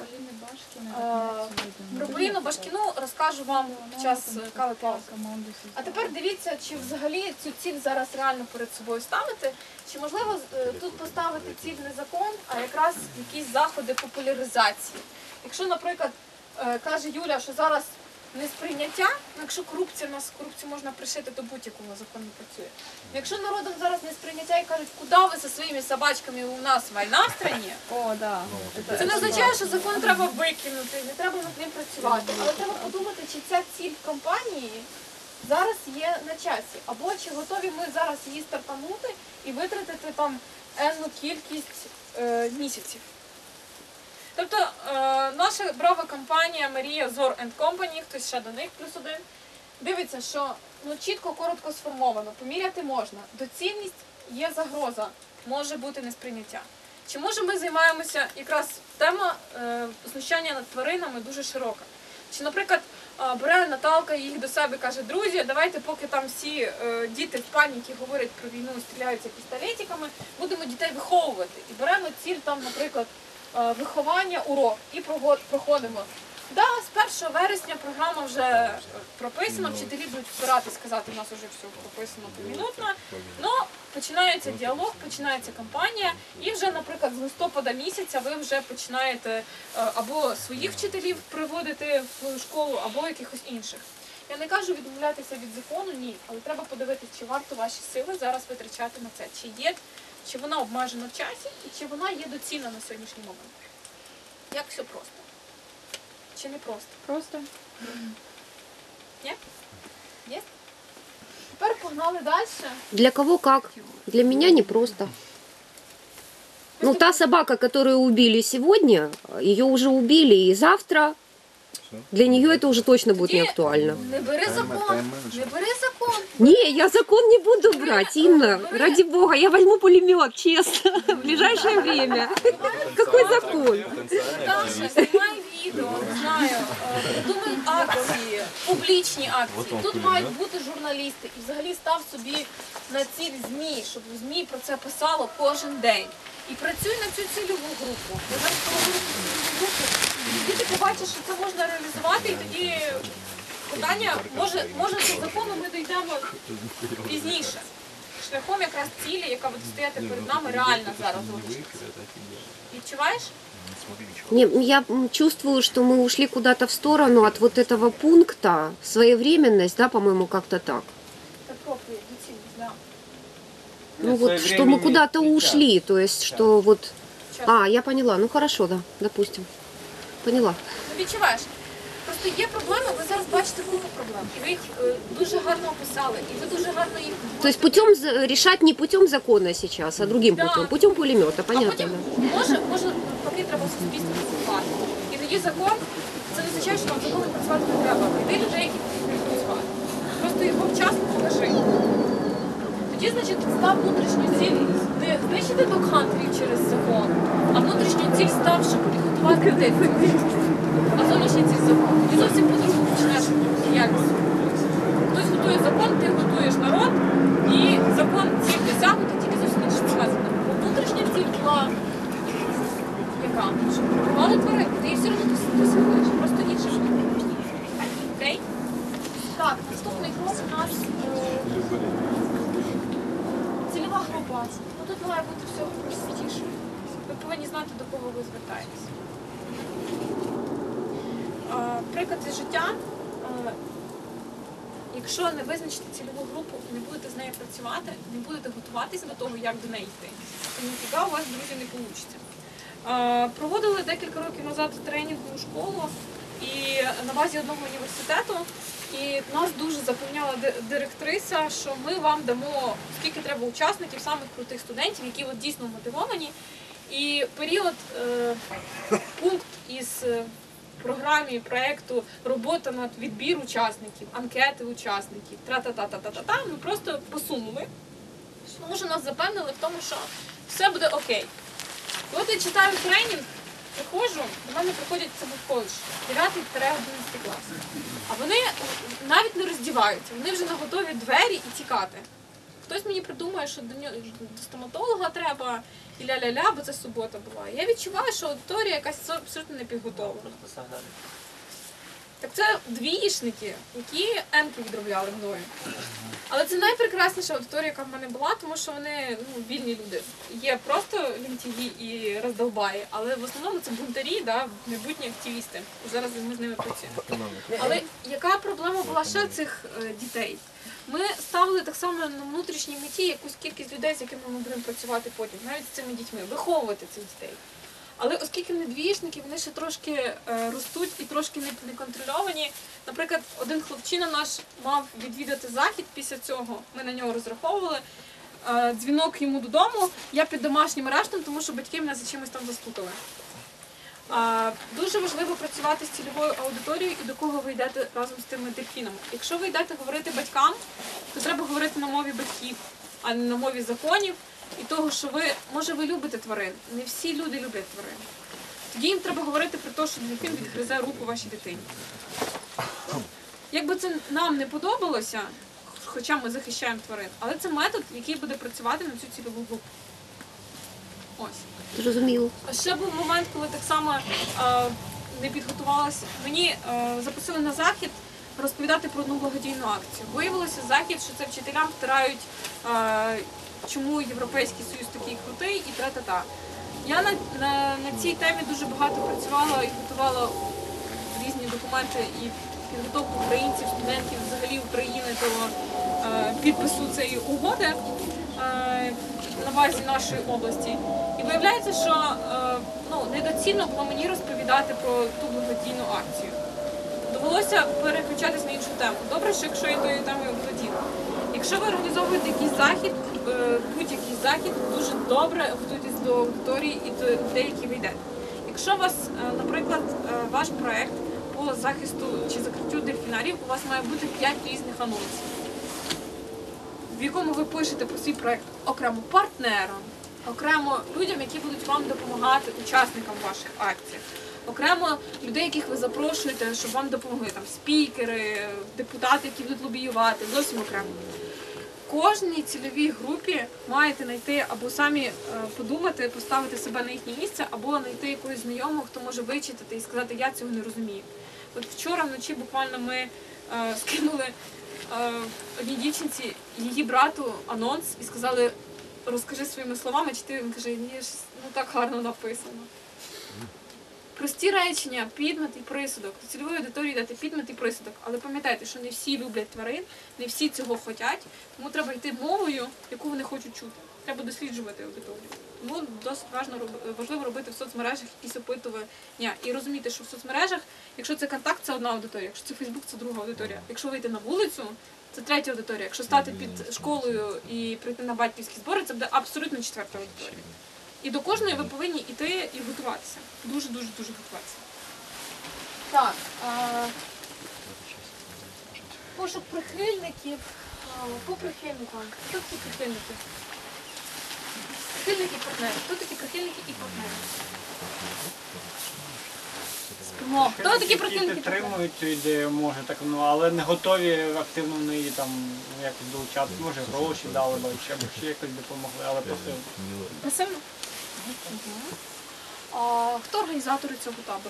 про Поліну Башкіну розкажу вам під час кави паузи. А тепер дивіться, чи взагалі цю ціль зараз реально перед собою ставити, чи можливо тут поставити ціль не закон, а якраз якісь заходи популяризації. Якщо, наприклад, каже Юля, що зараз несприйняття, ну якщо корупція, у нас корупцію можна пришити до будь-якого, закон не працює. Якщо народом зараз несприйняття і кажуть, куди ви зі своїми собачками, у нас війна в країні, це не означає, що закон треба викинути, не треба над ним працювати. Але треба подумати, чи ця ціль компанії зараз є на часі. Або чи готові ми зараз її стартанути і витратити там енну кількість місяців. Тобто наша брава компанія Марія Зор & Company, хтось ще до них +1, дивиться, що чітко, коротко сформовано, поміряти можна. Доцільність є загроза, може бути несприйняття. Чи може ми займаємося, якраз тема знущання над тваринами дуже широка. Чи, наприклад, бере Наталка їх до себе і каже, друзі, давайте поки там всі діти в паніці говорять про війну і стріляються пістолетиками, будемо дітей виховувати. І беремо ціль там, наприклад, виховання, урок і проходимо. Да, з 1 вересня програма вже прописана, вчителі будуть впирати, сказати, у нас вже все прописано помінутно, але починається діалог, починається кампанія, і вже, наприклад, з листопада місяця ви вже починаєте або своїх вчителів приводити в школу, або якихось інших. Я не кажу відмовлятися від закону, ні, але треба подивитися, чи варто ваші сили зараз витрачати на це, чи вона обмежена в часі, і чи вона є доцільна на сьогоднішній момент. Як все просто? Чи не просто? Просто. Ні? Є? Тепер погнали далі. Для кого как? Для меня непросто. Ну, та собака, которую убили сегодня, ее уже убили, и завтра для нее это уже точно будет не актуально. Не бери закон, не бери закон. Не, я закон не буду брать, Инна. Ради бога, я возьму пулемет, честно, в ближайшее время. Какой закон? Даша, знімай відео, не знаю, думай акції, публічні акції. Тут мають бути журналісти і взагалі став собі на ціль ЗМІ, щоб в ЗМІ про це писало кожен день. І працюй на цю цільову групу. Я зараз проведу цю групу. Тоді ти побачиш, що це можна реалізувати, і тоді питання, може до закону ми дійдемо пізніше. Шляхом якраз цілі, яка буде стояти перед нами реально зараз. Відчуваєш? Не, я чувствую, что мы ушли куда-то в сторону от вот этого пункта, своевременность, да, по-моему, как-то так. Ну вот, что мы куда-то ушли, то есть, что вот... я поняла, ну хорошо, да, допустим. Поняла. Ну, відчуваєш? Просто є проблеми, ви зараз бачите купу проблем. І ви їх дуже гарно описали, і ви дуже гарно їх... То есть путем решать не путем закона сейчас, а другим путем, путем пулемета, понятно, потім, да? може, поки треба суспільство працювати. І тоді закон, це не означає, що вам законом працювати не треба. Іди людей, які будуть працювати. Просто його вчасно покажи. Тоді, значить, став внутрішню ціль не знищити докхантерів через закон, а внутрішню ціль став, щоб підготувати людей. А зовнішня ціль закон. Тоді зовсім по-другому почнеш діяльність. Хтось готує закон, ти готуєш народ, і закон ціль досягнути тільки зовсім іншим показано. Бо внутрішня ціль була батькам, щоб купували тваринку, ти її все одно досягнеш, просто іншим. Окей? Так, наступний крок у нас цільова група. Ну, тут має бути все простіше. Ви повинні знати, до кого ви звертаєтесь. Приклад зі життя. Якщо не визначите цільову групу і не будете з нею працювати, не будете готуватися до того, як до неї йти, то ніфіга у вас, друзі, не вийде. Проводили декілька років назад тренінгову школу і на базі одного університету, і нас дуже запевняла директриса, що ми вам дамо скільки треба учасників, самих крутих студентів, які от дійсно мотивовані. І період, пункт із програмі проєкту робота над відбір учасників, анкети учасників, тра-та-та-та-та-та, ми просто посунули, тому що нас запевнили в тому, що все буде окей. І от я читаю тренінг, приходжу, до мене приходять це в коледж, 9-11 клас. А вони навіть не роздіваються, вони вже наготові двері і тікати. Хтось мені придумає, що до стоматолога треба, і ля-ля-ля, бо це субота була. Я відчуваю, що аудиторія якась абсолютно не підготовлена. Так це двіїшники, які енки відробляли мною. Але це найпрекрасніша аудиторія, яка в мене була, тому що вони вільні люди. Є просто лінтіві і роздовбаї, але в основному це бунтарі, майбутні активісти. Зараз ми з ними працюємо. Але яка проблема була ще цих дітей? Ми ставили так само на внутрішній меті якусь кількість людей, з якими ми будемо працювати потім, навіть з цими дітьми, виховувати цих дітей. Але оскільки вони двієшники, вони ще трошки ростуть і трошки не контрольовані. Наприклад, один хлопчина наш мав відвідати захід після цього, ми на нього розраховували. Дзвінок йому додому, я під домашнім арештом, тому що батьки мене за чимось там застукали. Дуже важливо працювати з цільовою аудиторією і до кого ви йдете разом з тими дельфінами. Якщо ви йдете говорити батькам, то треба говорити на мові батьків, а не на мові законів і того, що може ви любите тварин. Не всі люди люблять тварин. Тоді їм треба говорити про те, що дельфін відгризе руку вашій дитині. Якби це нам не подобалося, хоча ми захищаємо тварин, але це метод, який буде працювати на цю цільову групу. Ось. Зрозуміло. Ще був момент, коли так само не підготувалася. Мені запросили на захід розповідати про одну благодійну акцію. Виявилося захід, що це вчителям втирають, чому Європейський Союз такий крутий і тра-та-та. Я на цій темі дуже багато працювала і готувала різні документи і підготовку українців, студентів взагалі України до підпису цієї угоди на базі нашої області. І виявляється, що недоцільно було мені розповідати про ту благодійну акцію. Довелося переключатись на іншу тему. Добре, що якщо я тою темою володіла. Якщо ви організовуєте якийсь захід, будь-який захід, дуже добре готуйтесь до аудиторії і до людей, які ви йдете. Якщо у вас, наприклад, ваш проєкт по захисту чи закриттю дельфінарів, у вас має бути 5 різних анонсів, в якому ви пишете про свій проєкт окремо партнерам, окремо людям, які будуть вам допомагати, учасникам ваших акцій, окремо людей, яких ви запрошуєте, щоб вам допомогли, там спікери, депутати, які будуть лобіювати, зовсім окремо. Кожній цільовій групі маєте знайти або самі подумати, поставити себе на їхнє місце, або знайти якогось знайомого, хто може вичитати і сказати, я цього не розумію. От вчора вночі буквально ми скинули одній дівчинці, її брату анонс і сказали, розкажи своїми словами, чи ти, він каже, ні, так гарно написано. Прості речення, підмет і присудок. До цільової аудиторії дати підмет і присудок. Але пам'ятайте, що не всі люблять тварин, не всі цього хочуть, тому треба йти мовою, яку вони хочуть чути. Треба досліджувати аудиторію. Тому досить важливо робити в соцмережах якісь опитування і розуміти, що в соцмережах, якщо це контакт, це одна аудиторія, якщо це Фейсбук, це друга аудиторія. Якщо вийти на вулицю, це третя аудиторія. Якщо стати під школою і прийти на батьківські збори, це буде абсолютно четверта аудиторія. І до кожної ви повинні йти і готуватися. Дуже-дуже готуватися. Так. Пошук прихильників. По прихильникам. Хто такі прихильники? Прихильники і партнери. Хто такі прихильники і партнери? Спимо. Хто такі прихильники? Які підтримують цю ідею, може, так, але не готові активно в неї там якось долучати. Може, гроші дали, або ще якось допомогли, але пасивно. Пасивно? Хто організатори цього табору?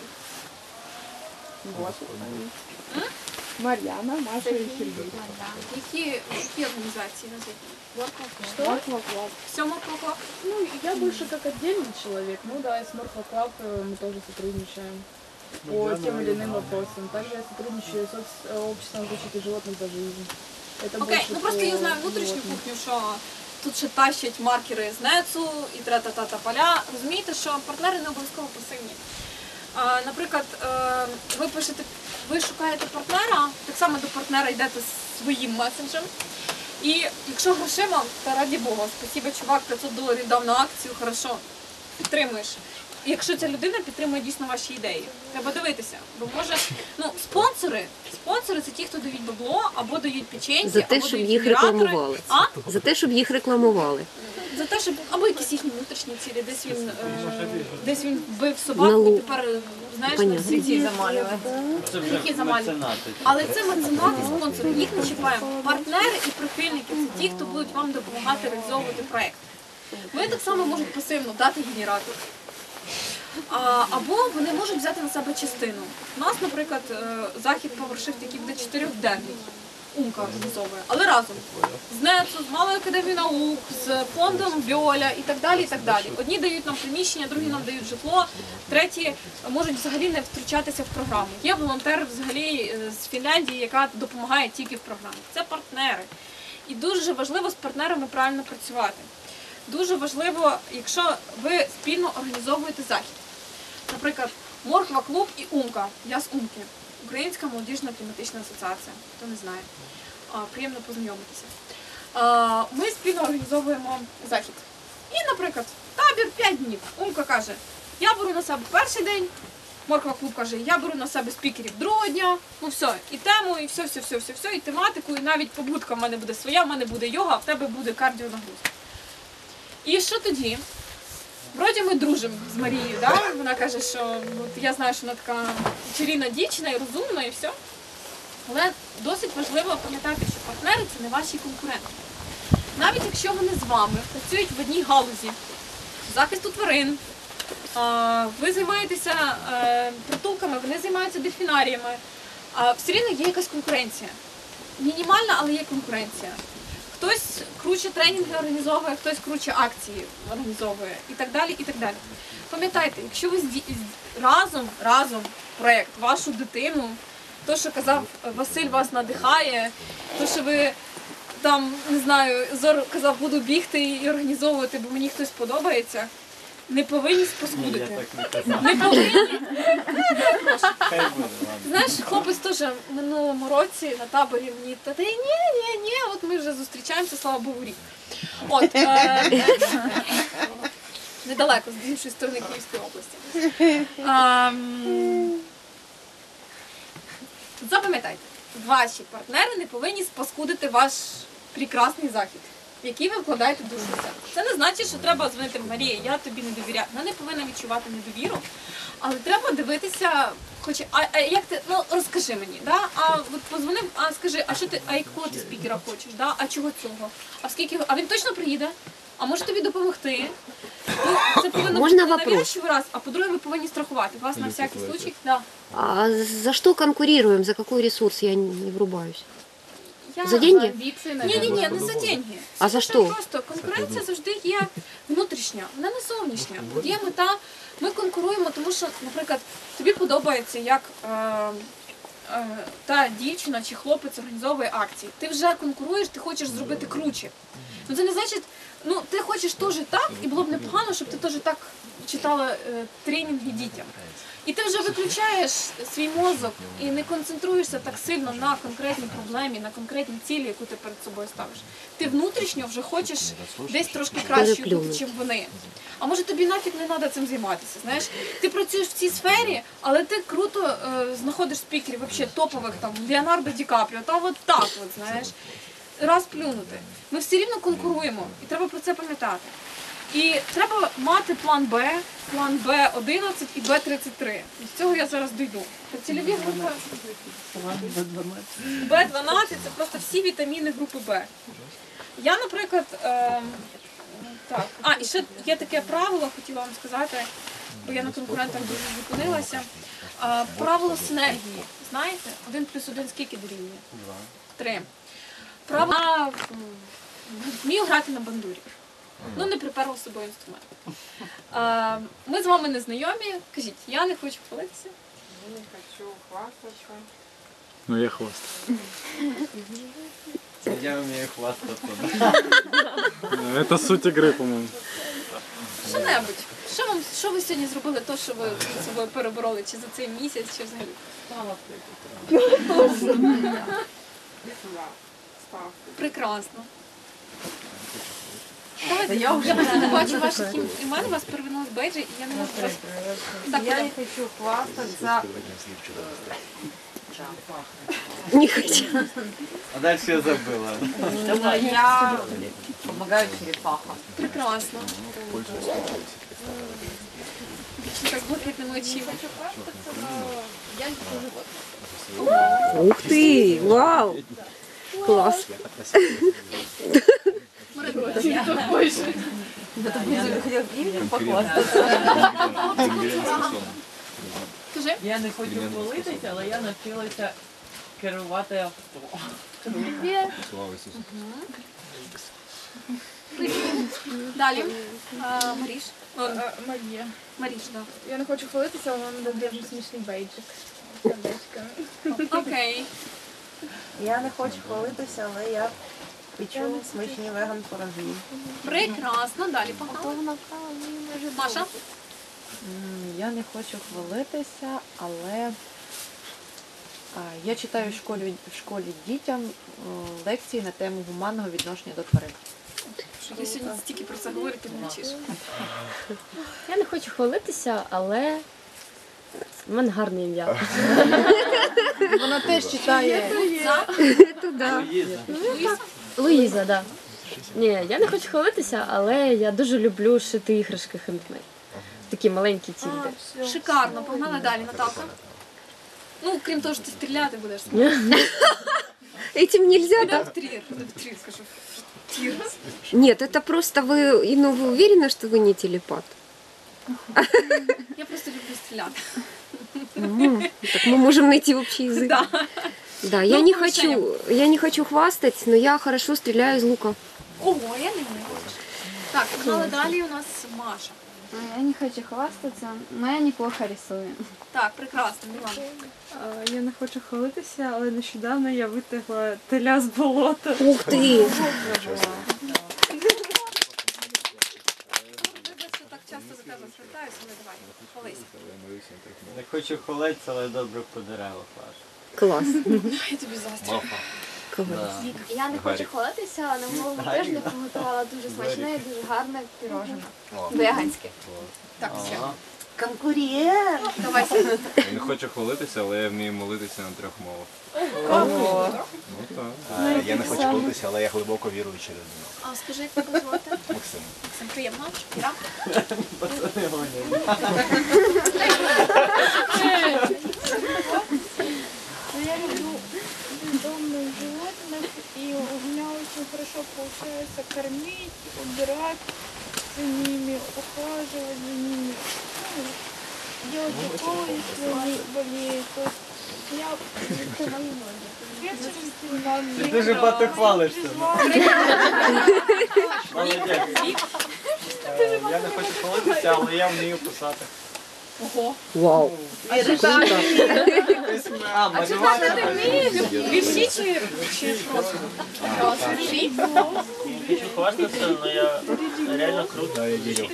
Мар'яна, Маша і Сергій. Які організації назвіть? Что? Морква Клаб. Все Морква Клаб? Ну, я больше как отдельный человек. Ну да, и с Морква Клаб мы тоже сотрудничаем по тем или иным вопросам. Также я сотрудничаю с обществом защиты животных за жизнь. Это Окей, больше ну просто я знаю внутрішню кухню, що тут ще тащать маркери з НЕЦу і тра-та-та-та поля. Розумієте, що партнери не обов'язково пасивні. Наприклад, ви шукаєте партнера, так само до партнера йдете своїм месенджем. І якщо грошима, то раді Бога, спасибо, чувак, $500 дав на акцію, хорошо, підтримуєш. І якщо ця людина підтримує дійсно ваші ідеї, треба дивитися. Бо може, спонсори це ті, хто дають бабло, або дають печеньки, За те, або щоб дають їх генератори. рекламували. За те, щоб їх рекламували. За те, щоб або якісь їхні внутрішні цілі, десь він вбив собаку і тепер, знаєш, на світі замалює. Це вже меценати. Але це меценати, спонсори, їх не чіпаємо. Партнери і прихильники це ті, хто будуть вам допомагати реалізовувати проєкт. Вони так само можуть пасивно дати генератор. Або вони можуть взяти на себе частину. У нас, наприклад, захід PowerShift, який буде 4-денний, Умка організовує, але разом. З НЕЦу, з Малою академією наук, з фондом Віоля і так далі, і так далі. Одні дають нам приміщення, другі нам дають житло, треті можуть взагалі не втручатися в програму. Є волонтер взагалі з Фінляндії, яка допомагає тільки в програмі. Це партнери. І дуже важливо з партнерами правильно працювати. Дуже важливо, якщо ви спільно організовуєте захід. Наприклад, Морква Клуб і Умка. Я з Умки. Українська молодіжна кліматична асоціація. Хто не знає. Приємно познайомитися. Ми спільно організовуємо захід. І, наприклад, табір 5 днів. Умка каже, я беру на себе перший день. Морква Клуб каже, я беру на себе спікерів другого дня. Ну все, і тему, і все, і тематику, і навіть побудка в мене буде своя, в мене буде йога, а в тебе буде кардіонагрузка. І що тоді? Вроді ми дружимо з Марією, да? Вона каже, що я знаю, що вона така чарівна дівчина і розумна, і все. Але досить важливо пам'ятати, що партнери – це не ваші конкуренти. Навіть якщо вони з вами працюють в одній галузі захисту тварин, ви займаєтеся притулками, вони займаються дельфінаріями, все рівно є якась конкуренція. Мінімальна, але є конкуренція. Хтось круче тренінги організовує, хтось круче акції організовує і так далі, і так далі. Пам'ятайте, якщо ви разом проєкт, вашу дитину, то, що казав Василь, вас надихає, то, що ви там, не знаю, Зор казав, буду бігти і організовувати, бо мені хтось подобається, не повинні спаскудити. Не повинні. Знаєш, хлопець теж в минулому році на таборі мені, та ні, от ми вже зустрічаємося, слава Богу, рік. От, недалеко, з іншої сторони Київської області. Запам'ятайте, ваші партнери не повинні спаскудити ваш прекрасний захід, в який ви вкладаєте душу в себе. Це не значить, що треба дзвонити Марії, я тобі не довіряю. Вона не повинна відчувати недовіру, але треба дивитися, як ти, ну розкажи мені, да? От позвонив, скажи, якого ти спікера хочеш, да? А чого цього? А він точно приїде? А може тобі допомогти? Ну, це повинно бути не нав'язчивий раз, а по-друге, ви повинні страхувати вас на всякий случай. Да. А за что конкурируем? За какой ресурс? Я не врубаюсь. За деньги? Ні, не за деньги. А за що? Просто конкуренція завжди є внутрішня, вона не зовнішня. Є мета, ми конкуруємо, тому що, наприклад, тобі подобається, як та дівчина чи хлопець організовує акції. Ти вже конкуруєш, ти хочеш зробити круче. Ну це не значить, ти хочеш теж так, і було б непогано, щоб ти теж так читала тренінги дітям. І ти вже виключаєш свій мозок і не концентруєшся так сильно на конкретній проблемі, на конкретній цілі, яку ти перед собою ставиш. Ти внутрішньо вже хочеш десь трошки краще бути, ніж вони. А може тобі нафіг не треба цим займатися, знаєш? Ти працюєш в цій сфері, але ти круто знаходиш спікерів, взагалі топових, там, Леонардо Ді Капріо, та от так от, знаєш. Раз плюнути. Ми все рівно конкуруємо, і треба про це пам'ятати. І треба мати план Б11 і Б33. З цього я зараз дійду. Цільові групи Б12 – це просто всі вітаміни групи Б. Я, наприклад, Так. І ще є таке правило, хотіла вам сказати, бо я на конкурентах дуже зупинилася. Правило синергії. Знаєте? 1+1 скільки дорівнює? 3. Правило вмію грати на бандурі. Ну, не приперла з собою інструмент. Ми з вами не знайомі. Кажіть, я не хочу хвалитися. Я не хочу хвастаться. Ну я хвастаюсь. Я вмію хвастатися. Это суть игры, по-моему. Що-небудь. Що ви сьогодні зробили, то, що ви з собою перебороли, чи за цей місяць, чи взагалі? Прекрасно. Давайте, я вже бачу ваших імен, у вас перевернулись бейджі, і я не можу вас... Так, Я не хочу хвастаться. Не хочу. А далі я забыла. Я помогаю черепахам. Прекрасно. Дівчинка з блакитними очима. Ух ты, вау. Класс. Я не хочу хвалитися, але я навчилася керувати авто. Слава Ісусу. Далі. Маріш. Марія. Маріш, так. Я не хочу хвалитися, але вам дає дуже смішний бейджик. Окей. Я не хочу хвалитися, але я печу смачні веган пироги. Прекрасно. Далі погнали. Маша. Я не хочу хвалитися, але я читаю в школі дітям лекції на тему гуманного відношення до тварин. Що ти сьогодні стільки про це говорити мовчиш? Я не хочу хвалитися, але в мене гарне ім'я. Вона теж читає. Луїза, так. Ні, я не хочу хвалитися, але я дуже люблю шити іграшки хендмейд. Такі маленькі тільди. Шикарно. Погнали далі, Наталка. Ну, крім того, що ти стріляти будеш. Этим нельзя, Да, да? в трир скажу. Тир. Нет, это просто вы, ну, вы уверены, что вы не телепат? Я просто люблю стріляти. Так мы можем найти общий язык. Да. Да, Ну, я не хочу хвастать, но я хорошо стреляю из лука. Ого, я не вмію. Так, погнали далі, у нас Маша. Я не хочу хвастаться, но я неплохо рисую. Так, прекрасно, Мілана. Я не хочу хвалитися, але нещодавно я витягла теля з болота. Ух ты! Що так часто за тебе звертаюся, але давай, хвалися. Не хочу хвалитися, але добре по деревах лажу. Класс. Я тобі заздрю. Да. Я не хочу хвалитися, але на минулому тижні приготувала дуже смачне і дуже гарне пірожне. Веганське. Так, все. Конкурент! Давай. Я не хочу хвалитися, але я вмію молитися на 3 мовах. Ого! Ну так. Я не хочу хвалитися, але я глибоко віруюча людина. А скажи, як тебе звати? Максим. Максим, приємно. Іра? Пацани гонять. Я люблю бездомных животных, и у меня очень хорошо получается кормить, убирать за ними, ухаживать за ними, ну, делать уколы, если они болеют. То есть я Ти дуже багато хвалишся. Молодець. Я не хочу хвалитися, але я вмію писати. Ого. Вау. А, малювати ти вмієш? Вірші чи просто? Вірші? Хочу хвастатися, але я реально круто. Я вірю.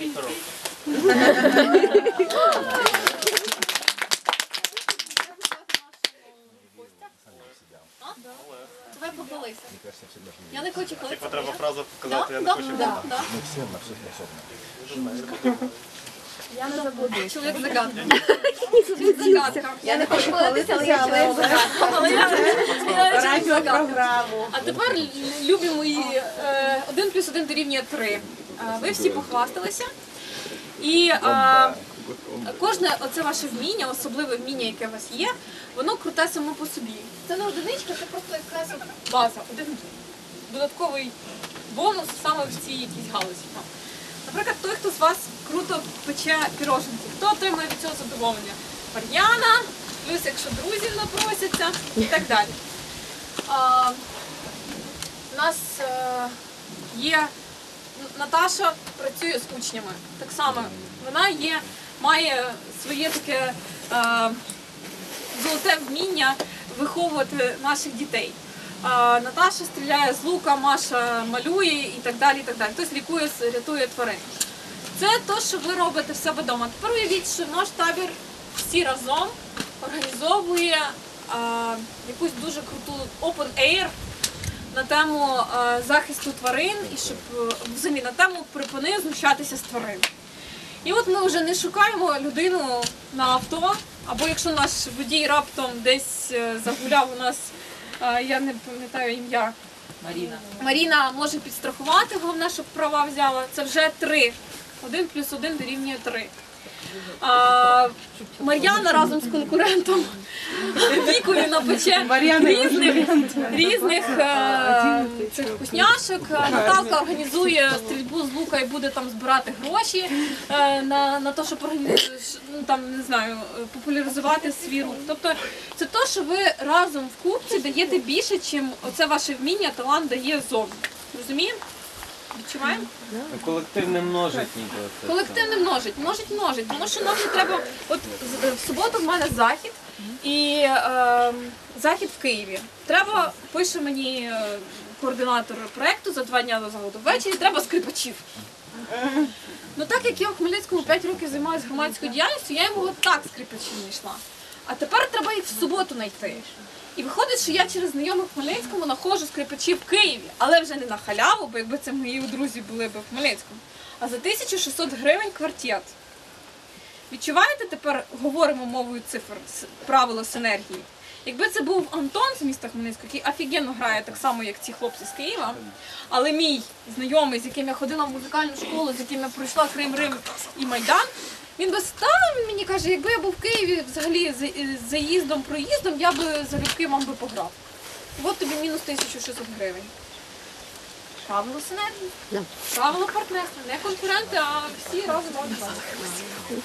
Давай похвалися. Я не хочу хвалитися. Типа треба фразу показати, я не хочу. Да. Ми всі на все способні. Я не забуду. Чоловік загадка. Загадка. Я не хочу хвалитися, але я чоловік загадка. Радіопрограму. А тепер, любі мої, 1+1 дорівнює 3. Ви всі похвасталися. І кожне оце ваше вміння, особливе вміння, яке у вас є, воно круте само по собі. Це не одиничка, це просто якась база, один додатковий бонус саме в цій якійсь галузі. Наприклад, той, хто з вас круто пече піроженки, хто отримує від цього задоволення? Мар'яна, плюс якщо друзі напросяться і так далі. У нас є Наташа працює з учнями. Так само вона має своє таке золоте вміння виховувати наших дітей. Наташа стріляє з лука, Маша малює і так далі. І так далі. Хтось лікує, рятує тварин. Це те, що ви робите в себе вдома. Тепер уявіть, що наш табір всі разом організовує якусь дуже круту open air на тему захисту тварин і щоб взагалі на тему припини знущатися з тварин. І от ми вже не шукаємо людину на авто, або якщо наш водій раптом десь загуляв у нас, я не пам'ятаю ім'я, Маріна може підстрахувати, головне, щоб права взяла. Це вже 3. 1 плюс 1 дорівнює 3. Мар'яна разом з конкурентом Вікою напече різних цих вкусняшок. Наталка організує стрільбу з лука і буде там збирати гроші на те, щоб популяризувати свій рух. Тобто це те, що ви разом в купці даєте більше, ніж оце ваше вміння, талант дає зовні. Розуміємо? Відчуваємо? Колективне множить ніби. Колективне множить, тому що нам не треба, от в суботу в мене захід, і захід в Києві. Пише мені координатор проєкту за 2 дні до заходу. Ввечері треба скрипачів. Ну так як я в Хмельницькому 5 років займаюся громадською діяльністю, я йому от так скрипачів не йшла. А тепер треба їх в суботу знайти. І виходить, що я через знайомих в Хмельницькому знаходжу скрипачів в Києві, але вже не на халяву, бо якби це мої друзі були б в Хмельницькому, а за 1600 гривень квартет. Відчуваєте, тепер говоримо мовою цифр, правило синергії? Якби це був Антон з міста Хмельницького, який офігенно грає так само, як ці хлопці з Києва, але мій знайомий, з яким я ходила в музикальну школу, з яким я пройшла Крим, Рим і Майдан, він би став, він мені каже, якби я був в Києві взагалі з заїздом, проїздом, я би залюбки вам би пограв. І от тобі мінус 1600 гривень. Правило синергії, правило партнерства, не конкуренти, а всі разом грати.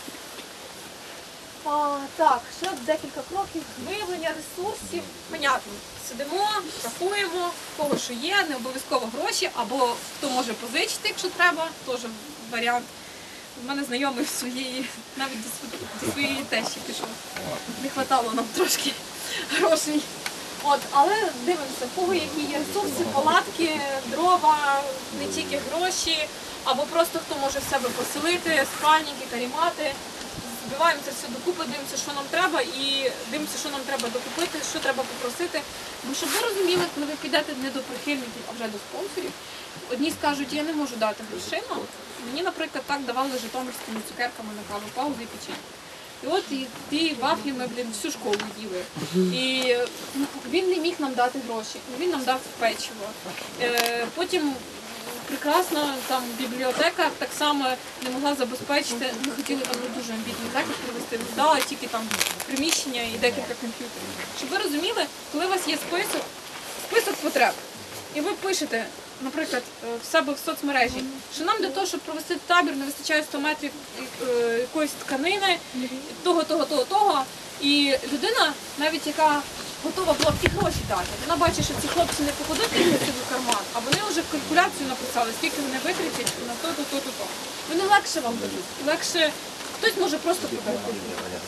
Так, ще декілька кроків. Виявлення ресурсів. Понятно. Сидимо, рахуємо, в кого що є, не обов'язково гроші, або хто може позичити, якщо треба, теж варіант. У мене знайомий навіть до своєї тещі пішов. Не вистачало нам трошки грошей. Але дивимося, в кого які є ресурси, палатки, дрова, не тільки гроші, або просто хто може в себе поселити, спальники, карімати. Збиваємо це все докупи, дивимося, що нам треба, і дивимося, що нам треба докупити, що треба попросити. Бо щоб ви розуміли, коли ви підете не до прихильників, а вже до спонсорів, одні скажуть, я не можу дати грошима. Мені, наприклад, так давали житомирськими цукерками на каву, паузу і печення. І от ті вафлі ми, всю школу їли. І він не міг нам дати гроші, він нам дав печиво. Потім прекрасно, там бібліотека так само не могла забезпечити, ми хотіли там дуже амбітний захід провести, дала тільки там приміщення і декілька комп'ютерів. Щоб ви розуміли, коли у вас є список потреб, і ви пишете, наприклад, в себе в соцмережі, що нам для того, щоб провести табір, не вистачає 100 метрів якоїсь тканини, того, і людина, навіть яка готова була б і гроші дати, вона бачить, що ці хлопці не покладуть їх в карман, а вони вже калькуляцію написали, скільки вони витратять на то. Вони легше вам дадуть, легше, хтось може просто подарувати.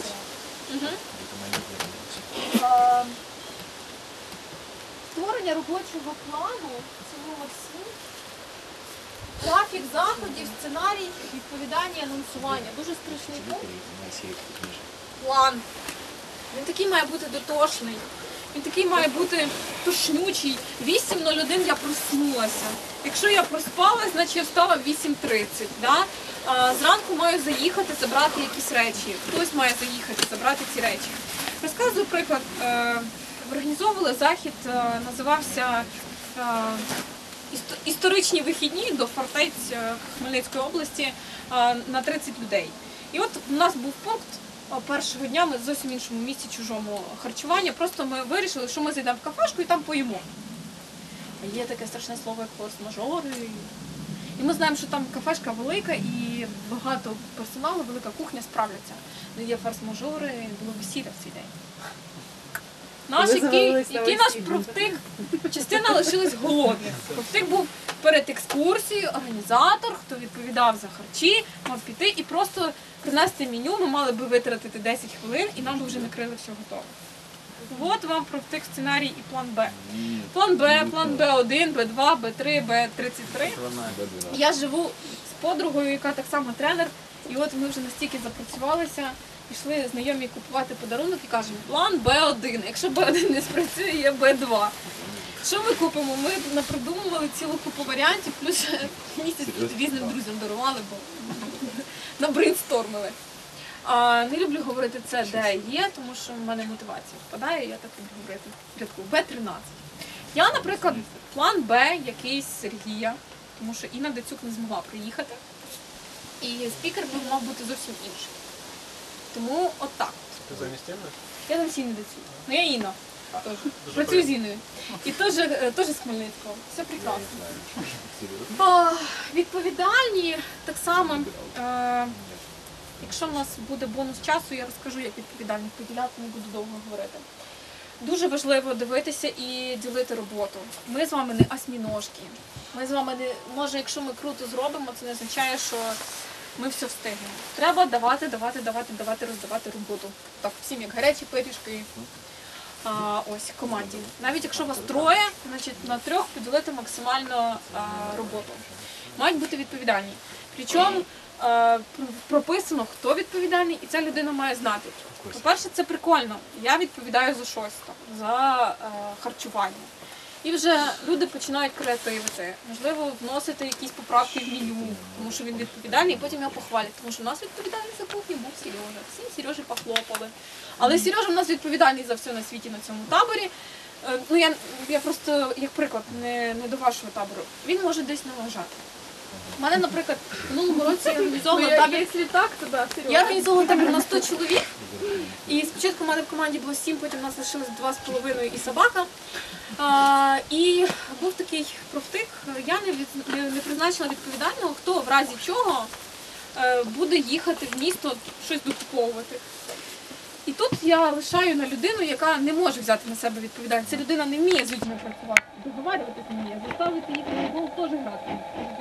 Створення робочого плану, це молодці. Графік заходів, сценарій, відповідання і анонсування. Дуже страшний пункт. План. Він такий має бути дотошний. Він такий має бути тошнючий. 8:01 я проснулася. Якщо я проспала, значить я встала в 8:30. Да? Зранку маю заїхати, забрати якісь речі. Хтось має заїхати, забрати ці речі. Розказую приклад. Організовували захід, називався «Історичні вихідні до фортець Хмельницької області» на 30 людей. І от у нас був пункт першого дня, ми в зовсім іншому місці, чужому харчування. Просто ми вирішили, що ми зайдемо в кафешку і там поїмо. А є таке страшне слово, як форс-мажори. І ми знаємо, що там кафешка велика і багато персоналу, велика кухня справляться. Ну, є форс-мажори, було весілля в цей день. Наш, який наш профтик, частина лишилась голодних. Профтик був перед екскурсією, організатор, хто відповідав за харчі, мав піти і просто принести меню, ми мали би витратити 10 хвилин і нам би вже накрили все готове. От вам профтик сценарій і план Б. План Б1, Б2, Б3, Б33. Я живу з подругою, яка так само тренер, і от ми вже настільки запрацювалися, пішли знайомі купувати подарунок і кажемо, план Б1. Якщо Б1 не спрацює, є Б2. Що ми купимо? Ми напридумували цілу купу варіантів, плюс місяць різним друзям дарували, бо набрейнстормили. Не люблю говорити це, де є, тому що в мене мотивація впадає, я так люблю говорити в рядку. Б13. Я, наприклад, план Б якийсь Сергія, тому що Інна Дацюк не змогла приїхати, і спікер мав бути зовсім інший. Тому от так. Ти замість Інни? Я замість Інни Дацюк. Ну я Інна. Працюю з Інною. І теж з Хмельницького. Все прекрасно. Відповідальні так само. Якщо в нас буде бонус часу, я розкажу, як відповідальність поділяти, не буду довго говорити. Дуже важливо дивитися і ділити роботу. Ми з вами не осьміножки. Ми з вами не, може, якщо ми круто зробимо, це не означає, що ми все встигнемо. Треба давати, роздавати роботу. Так, всім як гарячі пиріжки. Ось, команді. Навіть якщо вас троє, значить на трьох поділити максимально роботу. Мають бути відповідальні. Причому прописано, хто відповідальний, і ця людина має знати. По-перше, це прикольно. Я відповідаю за щось там, за харчування. І вже люди починають креативити, можливо, вносити якісь поправки в меню, тому що він відповідальний, і потім його похвалять. Тому що у нас відповідальний за кухню був Сережа. Всім Сережі похлопали. Але Сережа у нас відповідальний за все на світі на цьому таборі. Ну, я просто, як приклад, не до вашого табору. Він може десь налажати. У мене, наприклад, в минулому році я організовувала табір. Я організовувала табір на 100 чоловік. І спочатку в мене в команді було 7, потім у нас лишилось 2,5 і собака. І був такий профтик, я не призначила відповідального, хто в разі чого буде їхати в місто щось докуповувати. І тут я лишаю на людину, яка не може взяти на себе відповідальність. Ця людина не вміє з людьми працювати, договарюватися не вміє, заставити їх на футбол теж грати.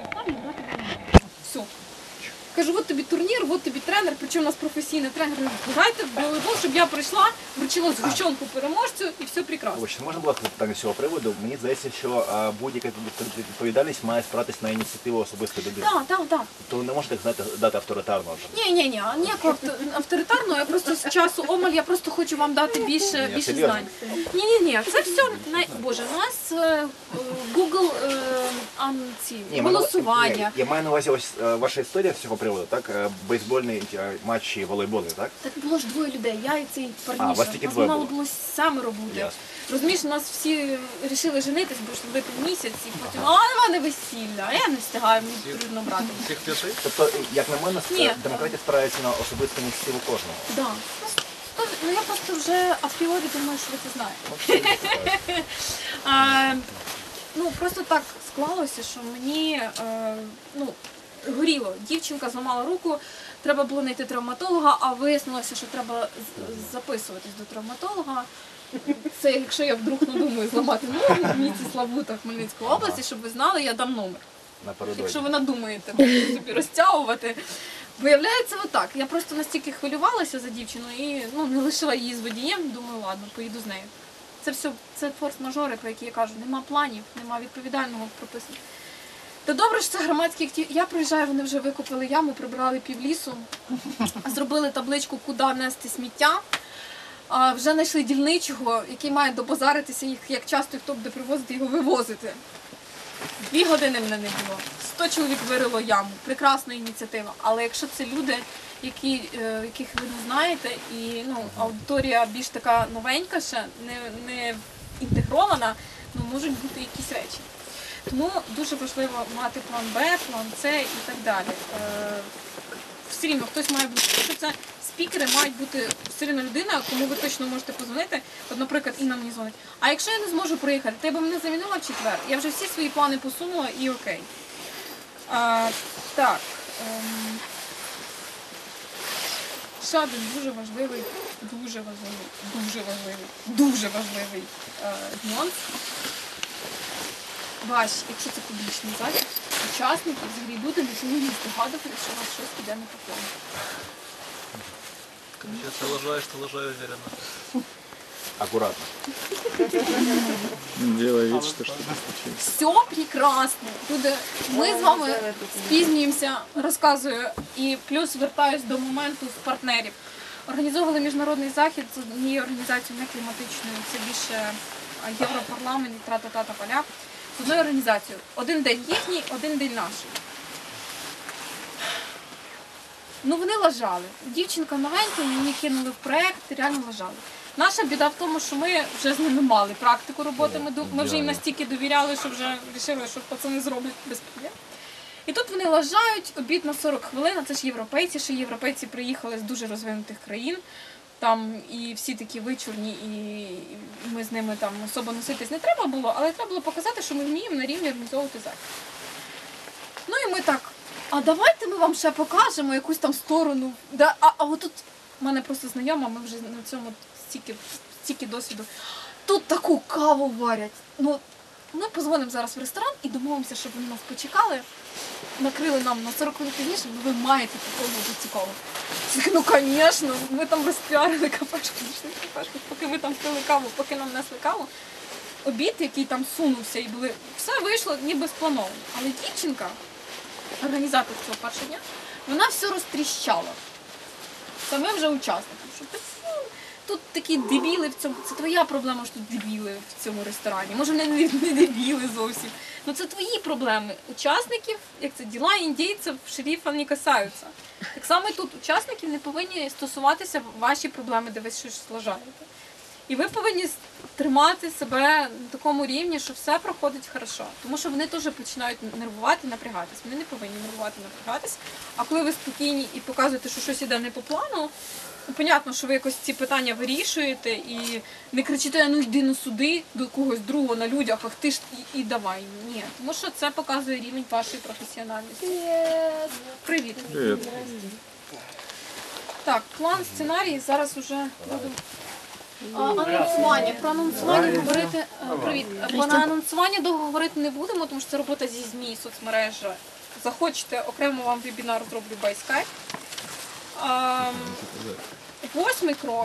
Все. Кажу, от тобі турнір, от тобі тренер, причому у нас професійний тренер. Грайте в волейбол, щоб я прийшла, вручила згущенку переможцю і все прекрасно. Чи можна було питання з цього приводу? Мені здається, що будь-яка відповідальність має спиратись на ініціативу особистої людини. Так. То не можете, знаєте, дати авторитарного. Ні, ніякого авторитарного, я просто з часу омаль, я просто хочу вам дати більше знань. Ні, це все, боже, у нас Google голосування. Я маю на увазі ось ваша історія з цього приводу, так? Бейсбольні матчі, волейбольні, так? Так було ж двоє людей, я і цей парніша. Вас тільки нас двоє мало було? було 7 бути. Розумієш, у нас всі вирішили женитись, бо ж робити місяць, і потім, в мене весілля, а я не встигаю, мені потрібно брати. Всіх 5? Тобто, як на мене, демократія спирається на особисту ініціативу кожного. Так. Ну я просто вже апріорі думаю, що ви це знаєте. Ну, просто так склалося, що мені, горіло. Дівчинка зламала руку, треба було знайти травматолога, а вияснилося, що треба записуватись до травматолога. Це якщо я вдруг надумаю зламати ногу в місті Славута Хмельницької області, щоб ви знали, я дам номер. Якщо ви надумаєте собі розтягувати. Виявляється отак. Я просто настільки хвилювалася за дівчину і не лишила її з водієм, думаю, ладно, поїду з нею. Це все, це форс-мажори, про які я кажу, нема планів, нема відповідального прописання. Та добре, що це громадські активності. Я приїжджаю, вони вже викопали яму, прибрали півлісу, зробили табличку, куди нести сміття. Вже знайшли дільничого, який має добазаритися, як часто і хто буде привозити, його вивозити. 2 години мене не було. 100 чоловік вирило яму. Прекрасна ініціатива. Але якщо це люди, яких ви не знаєте, і аудиторія більш така новенька ще, не інтегрована, можуть бути якісь речі. Тому дуже важливо мати план Б, план С і так далі. Все рівно хтось має бути. Якщо це спікери, мають бути все рівно людина, кому ви точно можете позвонити. От, наприклад, Інна мені дзвонить. А якщо я не зможу приїхати, ти б мене замінила в четвер. Я вже всі свої плани посунула і окей. Так. Ще один дуже важливий нюанс. Якщо це публічний захід, учасники взагалі люди не повинні здогадувати, що у вас щось піде не по плану. Короче, если лажаешь, то лажаю уверенно. Аккуратно. Делай вид, что что-то случилось. Все прекрасно. Люди, ми з вами спізнюємося, розказую, і плюс звертаюсь до моменту з партнерів. Організовували міжнародний захід з однією організацією не кліматичною, це більше Європарламент, тра-та-та поля. З одною організацією. Один день їхній, один день наш. Ну вони лажали. Дівчинка новенька, її кинули в проєкт, реально лажали. Наша біда в тому, що ми вже з ними мали практику роботи, ми вже їм настільки довіряли, що вже вирішили, що пацани зроблять без проблем. І тут вони лажають, обід на 40 хвилин, а це ж європейці, що європейці приїхали з дуже розвинутих країн. Там і всі такі вичурні, і ми з ними там особо носитись не треба було, але треба було показати, що ми вміємо на рівні організовувати захід. Ну і ми так, а давайте ми вам ще покажемо якусь там сторону. А отут в мене просто знайома, ми вже на цьому стільки досвіду. Тут таку каву варять. Ну, ми позвонимо зараз в ресторан і домовимося, щоб вони нас почекали. Накрили нам на 40 хвилин пізніше, ви маєте попробувати цю каву. Ну, звісно, ми там розпіарили кафешку, пішли в кафешку, поки ми там пили каву, поки нам несли каву. Обід, який там сунувся, і були, все вийшло ніби сплановано. Але дівчинка, організатор цього першого дня, вона все розтріщала. Саме вже учасникам, що тут такі дебіли в цьому, це твоя проблема, що тут дебіли в цьому ресторані. Може, вони не дебіли зовсім. Ну це твої проблеми. Учасників, як це, діла індійців, шерифа не касаються. Так само і тут учасників не повинні стосуватися ваші проблеми, де ви щось лажаєте. І ви повинні тримати себе на такому рівні, що все проходить хорошо. Тому що вони теж починають нервувати, напрягатись. Вони не повинні нервувати, напрягатись. А коли ви спокійні і показуєте, що щось іде не по плану, ну, понятно, що ви якось ці питання вирішуєте і не кричите, ну йди на суди до когось другого на людях, ах ти ж і давай. Ні, тому що це показує рівень вашої професіональності. Привіт. Привіт. Так, план, сценарій, зараз уже буду. Анонсування. Про анонсування говорити. Привіт. Про анонсування довго говорити не будемо, тому що це робота зі ЗМІ, соцмережа. Захочете, окремо вам вебінар зроблю by Skype. Восьмий крок.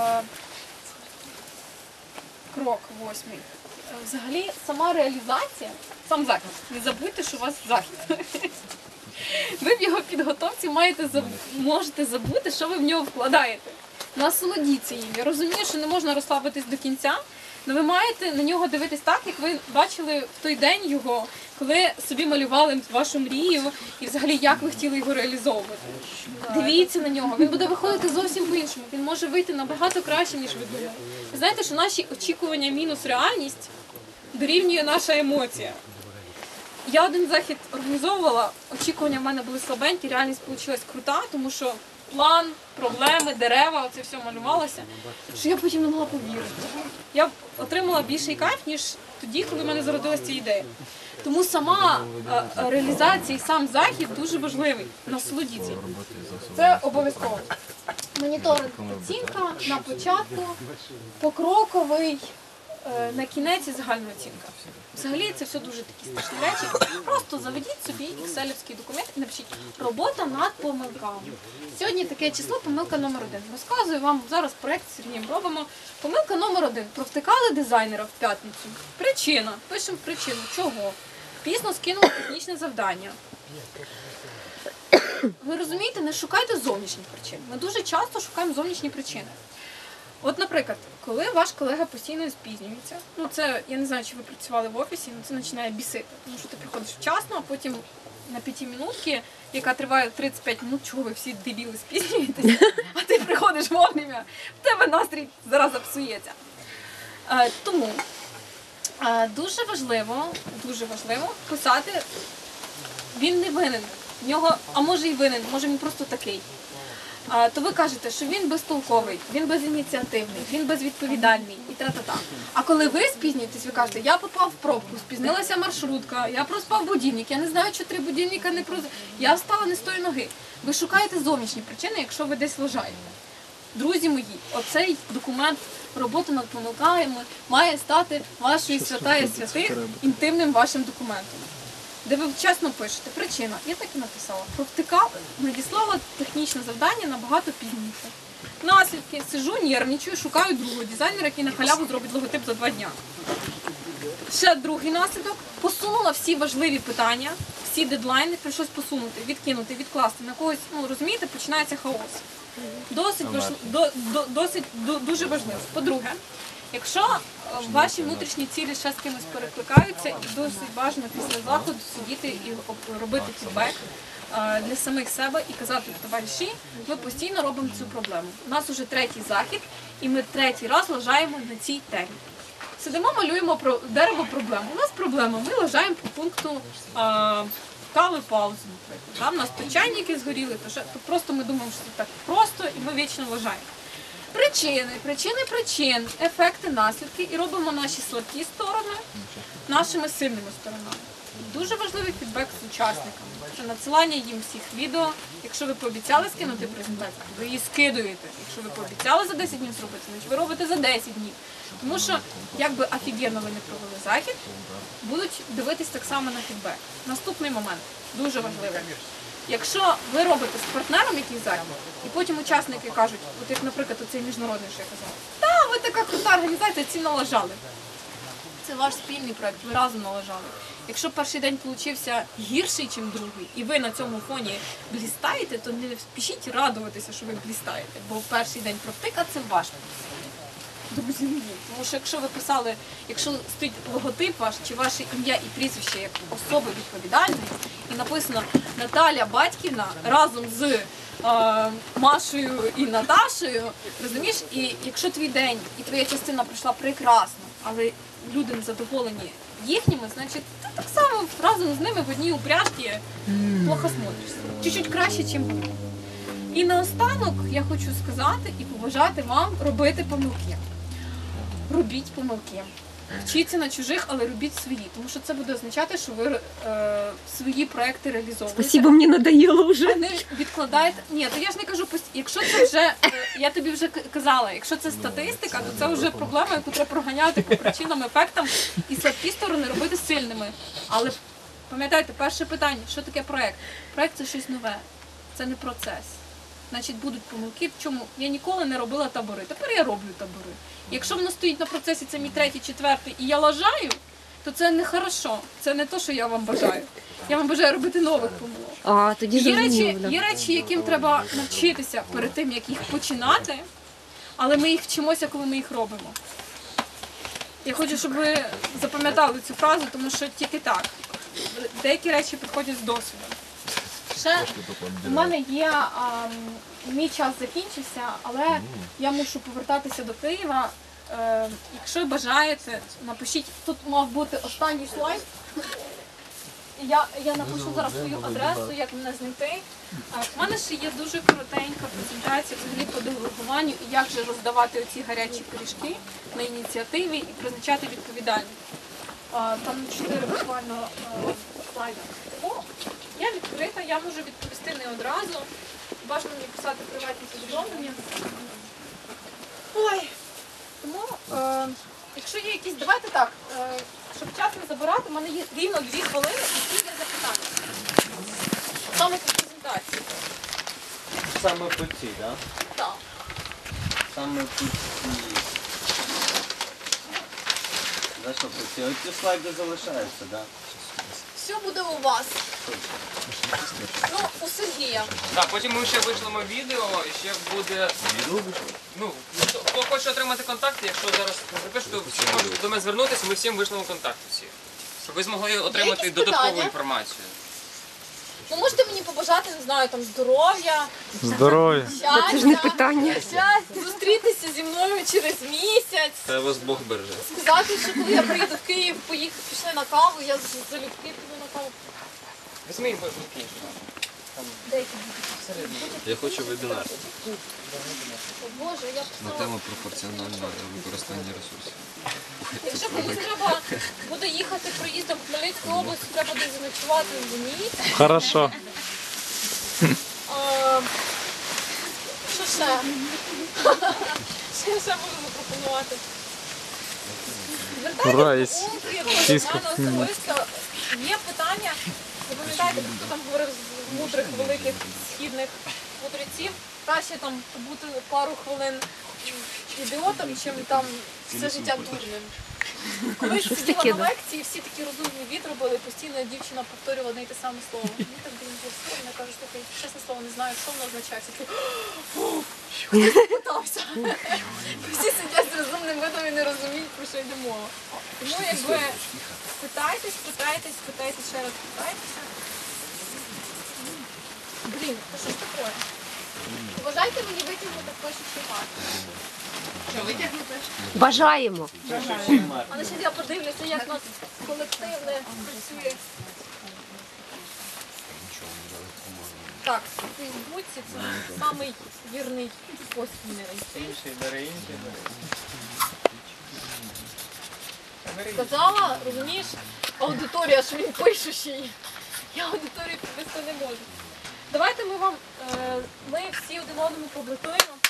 Крок восьмий. Взагалі, сама реалізація, сам захід. Не забудьте, що у вас захід. Ви в його підготовці можете забути, що ви в нього вкладаєте. Насолодіться їм. Я розумію, що не можна розслабитись до кінця, але ви маєте на нього дивитись так, як ви бачили в той день його, коли собі малювали вашу мрію і взагалі як ви хотіли його реалізовувати. Дивіться на нього, він буде виходити зовсім по-іншому, він може вийти набагато краще, ніж ви думали. Ви знаєте, що наші очікування мінус реальність дорівнює наша емоція. Я один захід організовувала, очікування в мене були слабенькі, реальність вийшла крута, тому що план, проблеми, дерева, оце все малювалося, що я потім не могла повірити. Я отримала більший кайф, ніж тоді, коли в мене зародилася ця ідея. Тому сама реалізація і сам захід дуже важливий. Насолодіться. Це обов'язково. Моніторинг, оцінка на початку, покроковий, на кінець і загальна оцінка. Взагалі це все дуже такі страшні речі. Просто заведіть собі екселівський документ і напишіть «Робота над помилками». Сьогодні таке число, помилка номер 1. Розказую вам, зараз проєкт з Сергієм робимо. Помилка номер 1. Провтикали дизайнера в п'ятницю. Причина. Пишемо причину. Чого? Пізно скинули технічне завдання. Ви розумієте, не шукайте зовнішніх причин. Ми дуже часто шукаємо зовнішні причини. От, наприклад, коли ваш колега постійно спізнюється, ну це, я не знаю, чи ви працювали в офісі, але це починає бісити. Тому що ти приходиш вчасно, а потім на 5-минутки, яка триває 35 минут, чого ви всі дебіли спізнюєтеся, а ти приходиш вовремя, в тебе настрій зараз псується. Тому дуже важливо писати, він не винен, в нього, а може і винен, може він просто такий. то ви кажете, що він безтолковий, він безініціативний, він безвідповідальний і тра-та-та. А коли ви спізнюєтесь, ви кажете, я попав в пробку, спізнилася маршрутка, я проспав будильник, я не знаю, що 3 будильника не проз... Я встала не з тої ноги. Ви шукаєте зовнішні причини, якщо ви десь лажаєте. Друзі мої, оцей документ роботи над помилками має стати вашою святая святих інтимним вашим документом. Де ви чесно пишете, причина, я так і написала, провтикала, надіслала технічне завдання набагато пізніше. Наслідки, сижу, нервничаю, шукаю другого дизайнера, який на халяву зробить логотип за 2 дня. Ще другий наслідок, посунула всі важливі питання, всі дедлайни, прийшлось посунути, відкинути, відкласти на когось, ну розумієте, починається хаос. Дуже важливо. По-друге, якщо ваші внутрішні цілі ще з кимось перекликаються, і досить важливо після заходу сидіти і робити фідбек для самих себе і казати, товариші, ми постійно робимо цю проблему. У нас вже 3-й захід, і ми 3-й раз лажаємо на цій темі. Сидимо, малюємо дерево проблему. У нас проблема, ми лажаємо по пункту кави паузи, наприклад. Там у нас то чайники згоріли, то просто ми думаємо, що це так просто, і ми вічно лажаємо. Причини, ефекти, наслідки, і робимо наші слабкі сторони нашими сильними сторонами. Дуже важливий фідбек з учасниками. Це надсилання їм всіх відео. Якщо ви пообіцяли скинути презентацію, ви її скидуєте. Якщо ви пообіцяли за 10 днів зробити, значить ви робите за 10 днів. Тому що, як би офігенно ви не провели захід, будуть дивитись так само на фідбек. Наступний момент, дуже важливий. Якщо ви робите з партнером якийсь захід, і потім учасники кажуть, от як, наприклад, оцей міжнародний, що я казала, та, ви така крута організація, ці налажали. Це ваш спільний проєкт, ви разом налажали. Якщо перший день получився гірший, ніж другий, і ви на цьому фоні блістаєте, то не спішіть радуватися, що ви блістаєте, бо перший день провтика – це ваш провтик. Друзі мої, тому що якщо ви писали, якщо стоїть логотип ваш, чи ваше ім'я і прізвище як особи відповідальної, і написано Наталя Батьківна разом з Машею і Наташею, розумієш, і якщо твій день і твоя частина пройшла прекрасно, але люди не задоволені їхніми, значить ти так само разом з ними в одній упряжці плохо смотришся. Чуть-чуть краще, ніж вони. І наостанок я хочу сказати і побажати вам робити помилки. Робіть помилки. Вчіться на чужих, але робіть свої. Тому що це буде означати, що ви свої проекти реалізовуєте. Спасибо, мені надоело вже. Не відкладаєте. Ні, то я ж не кажу, якщо це вже, я тобі вже казала, якщо це статистика, то це вже проблема, яку треба проганяти по причинам, ефектам і слабкі сторони робити сильними. Але пам'ятайте, перше питання, що таке проект? Проект – це щось нове, це не процес. Значить, будуть помилки. В чому? Я ніколи не робила табори. Тепер я роблю табори. Якщо воно стоїть на процесі, це мій 3-й, 4-й, і я лажаю, то це не хорошо. Це не те, що я вам бажаю. Я вам бажаю робити нових помилок. Є речі, яким треба навчитися перед тим, як їх починати, але ми їх вчимося, коли ми їх робимо. Я хочу, щоб ви запам'ятали цю фразу, тому що тільки так. Деякі речі приходять з досвідом. Ще у мене є, мій час закінчився, але я мушу повертатися до Києва. Якщо бажаєте, напишіть, тут мав бути останній слайд. Я напишу зараз свою адресу, як мене знайти. У мене ще є дуже коротенька презентація взагалі по делегуванню і як же роздавати оці гарячі пиріжки на ініціативі і призначати відповідальність. Там 4 буквально слайди. Тому я відкрита, я можу відповісти не одразу. Бажано мені писати приватні повідомлення. Ой, тому, якщо є якісь, давайте так, щоб час не забирати, у мене є рівно 2 хвилини і всі є запитання. Саме по презентації. Саме по цій, так? Так. Саме по цій. За що по цій? Оці слайди залишаються, так? Все буде у вас. Ну, у Сергія. Так, потім ми ще вийшлемо відео, і ще буде... Ну, хто хоче отримати контакти, якщо зараз не запишете, то всі можуть до мене звернутися, ми всім вийшлемо контакти всі. Щоб ви змогли отримати додаткову інформацію. Ну, можете мені побажати, не знаю, там, здоров'я. Здоров'я. Щастя. Це ж не питання. Щастя. Зустрітися зі мною через місяць. Хай вас Бог береже. Сказати, що коли я приїду в Київ, пішли на каву, я залюбки піду на каву. Візьми їм кінчу. Я хочу вебінар Боже, я на тему пропорціонального використання ресурсів. Якщо комусь треба буде їхати проїздом в Хмельницьку область, треба десь заночувати в ніч. Хорошо. Що ще? Що я ще можу запропонувати? Ура, є Звертайтеся чистка. до мене особисто. Є питання, ви пам'ятаєте, хто там говорив з мудрих великих східних мудреців, краще там побути пару хвилин ідіотом, чим там все життя дурним. Колись Щось сиділа таке, на да. лекції, всі такі розумні від робили, і постійно дівчина повторювала одне й те саме слово. Мені так було соромно, я кажу, слухай, чесне слово, не знаю, що воно означає. Всі такі, хтось запитався. Всі сидять з розумним видом і не розуміють, про що йде мова. Тому якби питайтесь, ще раз питайтеся. Блін, то що ж таке? Вважайте мені витягнути пишучий марк. Що, витягнути? Бажаємо. Але ще я подивлюся, як у нас колективне працює. Так, в Фейсбуці це самий вірний спосіб не знайти. Сказала, розумієш, аудиторія, що він пишущий. Я аудиторію підвести не можу. Давайте ми всі один одному публікуємо.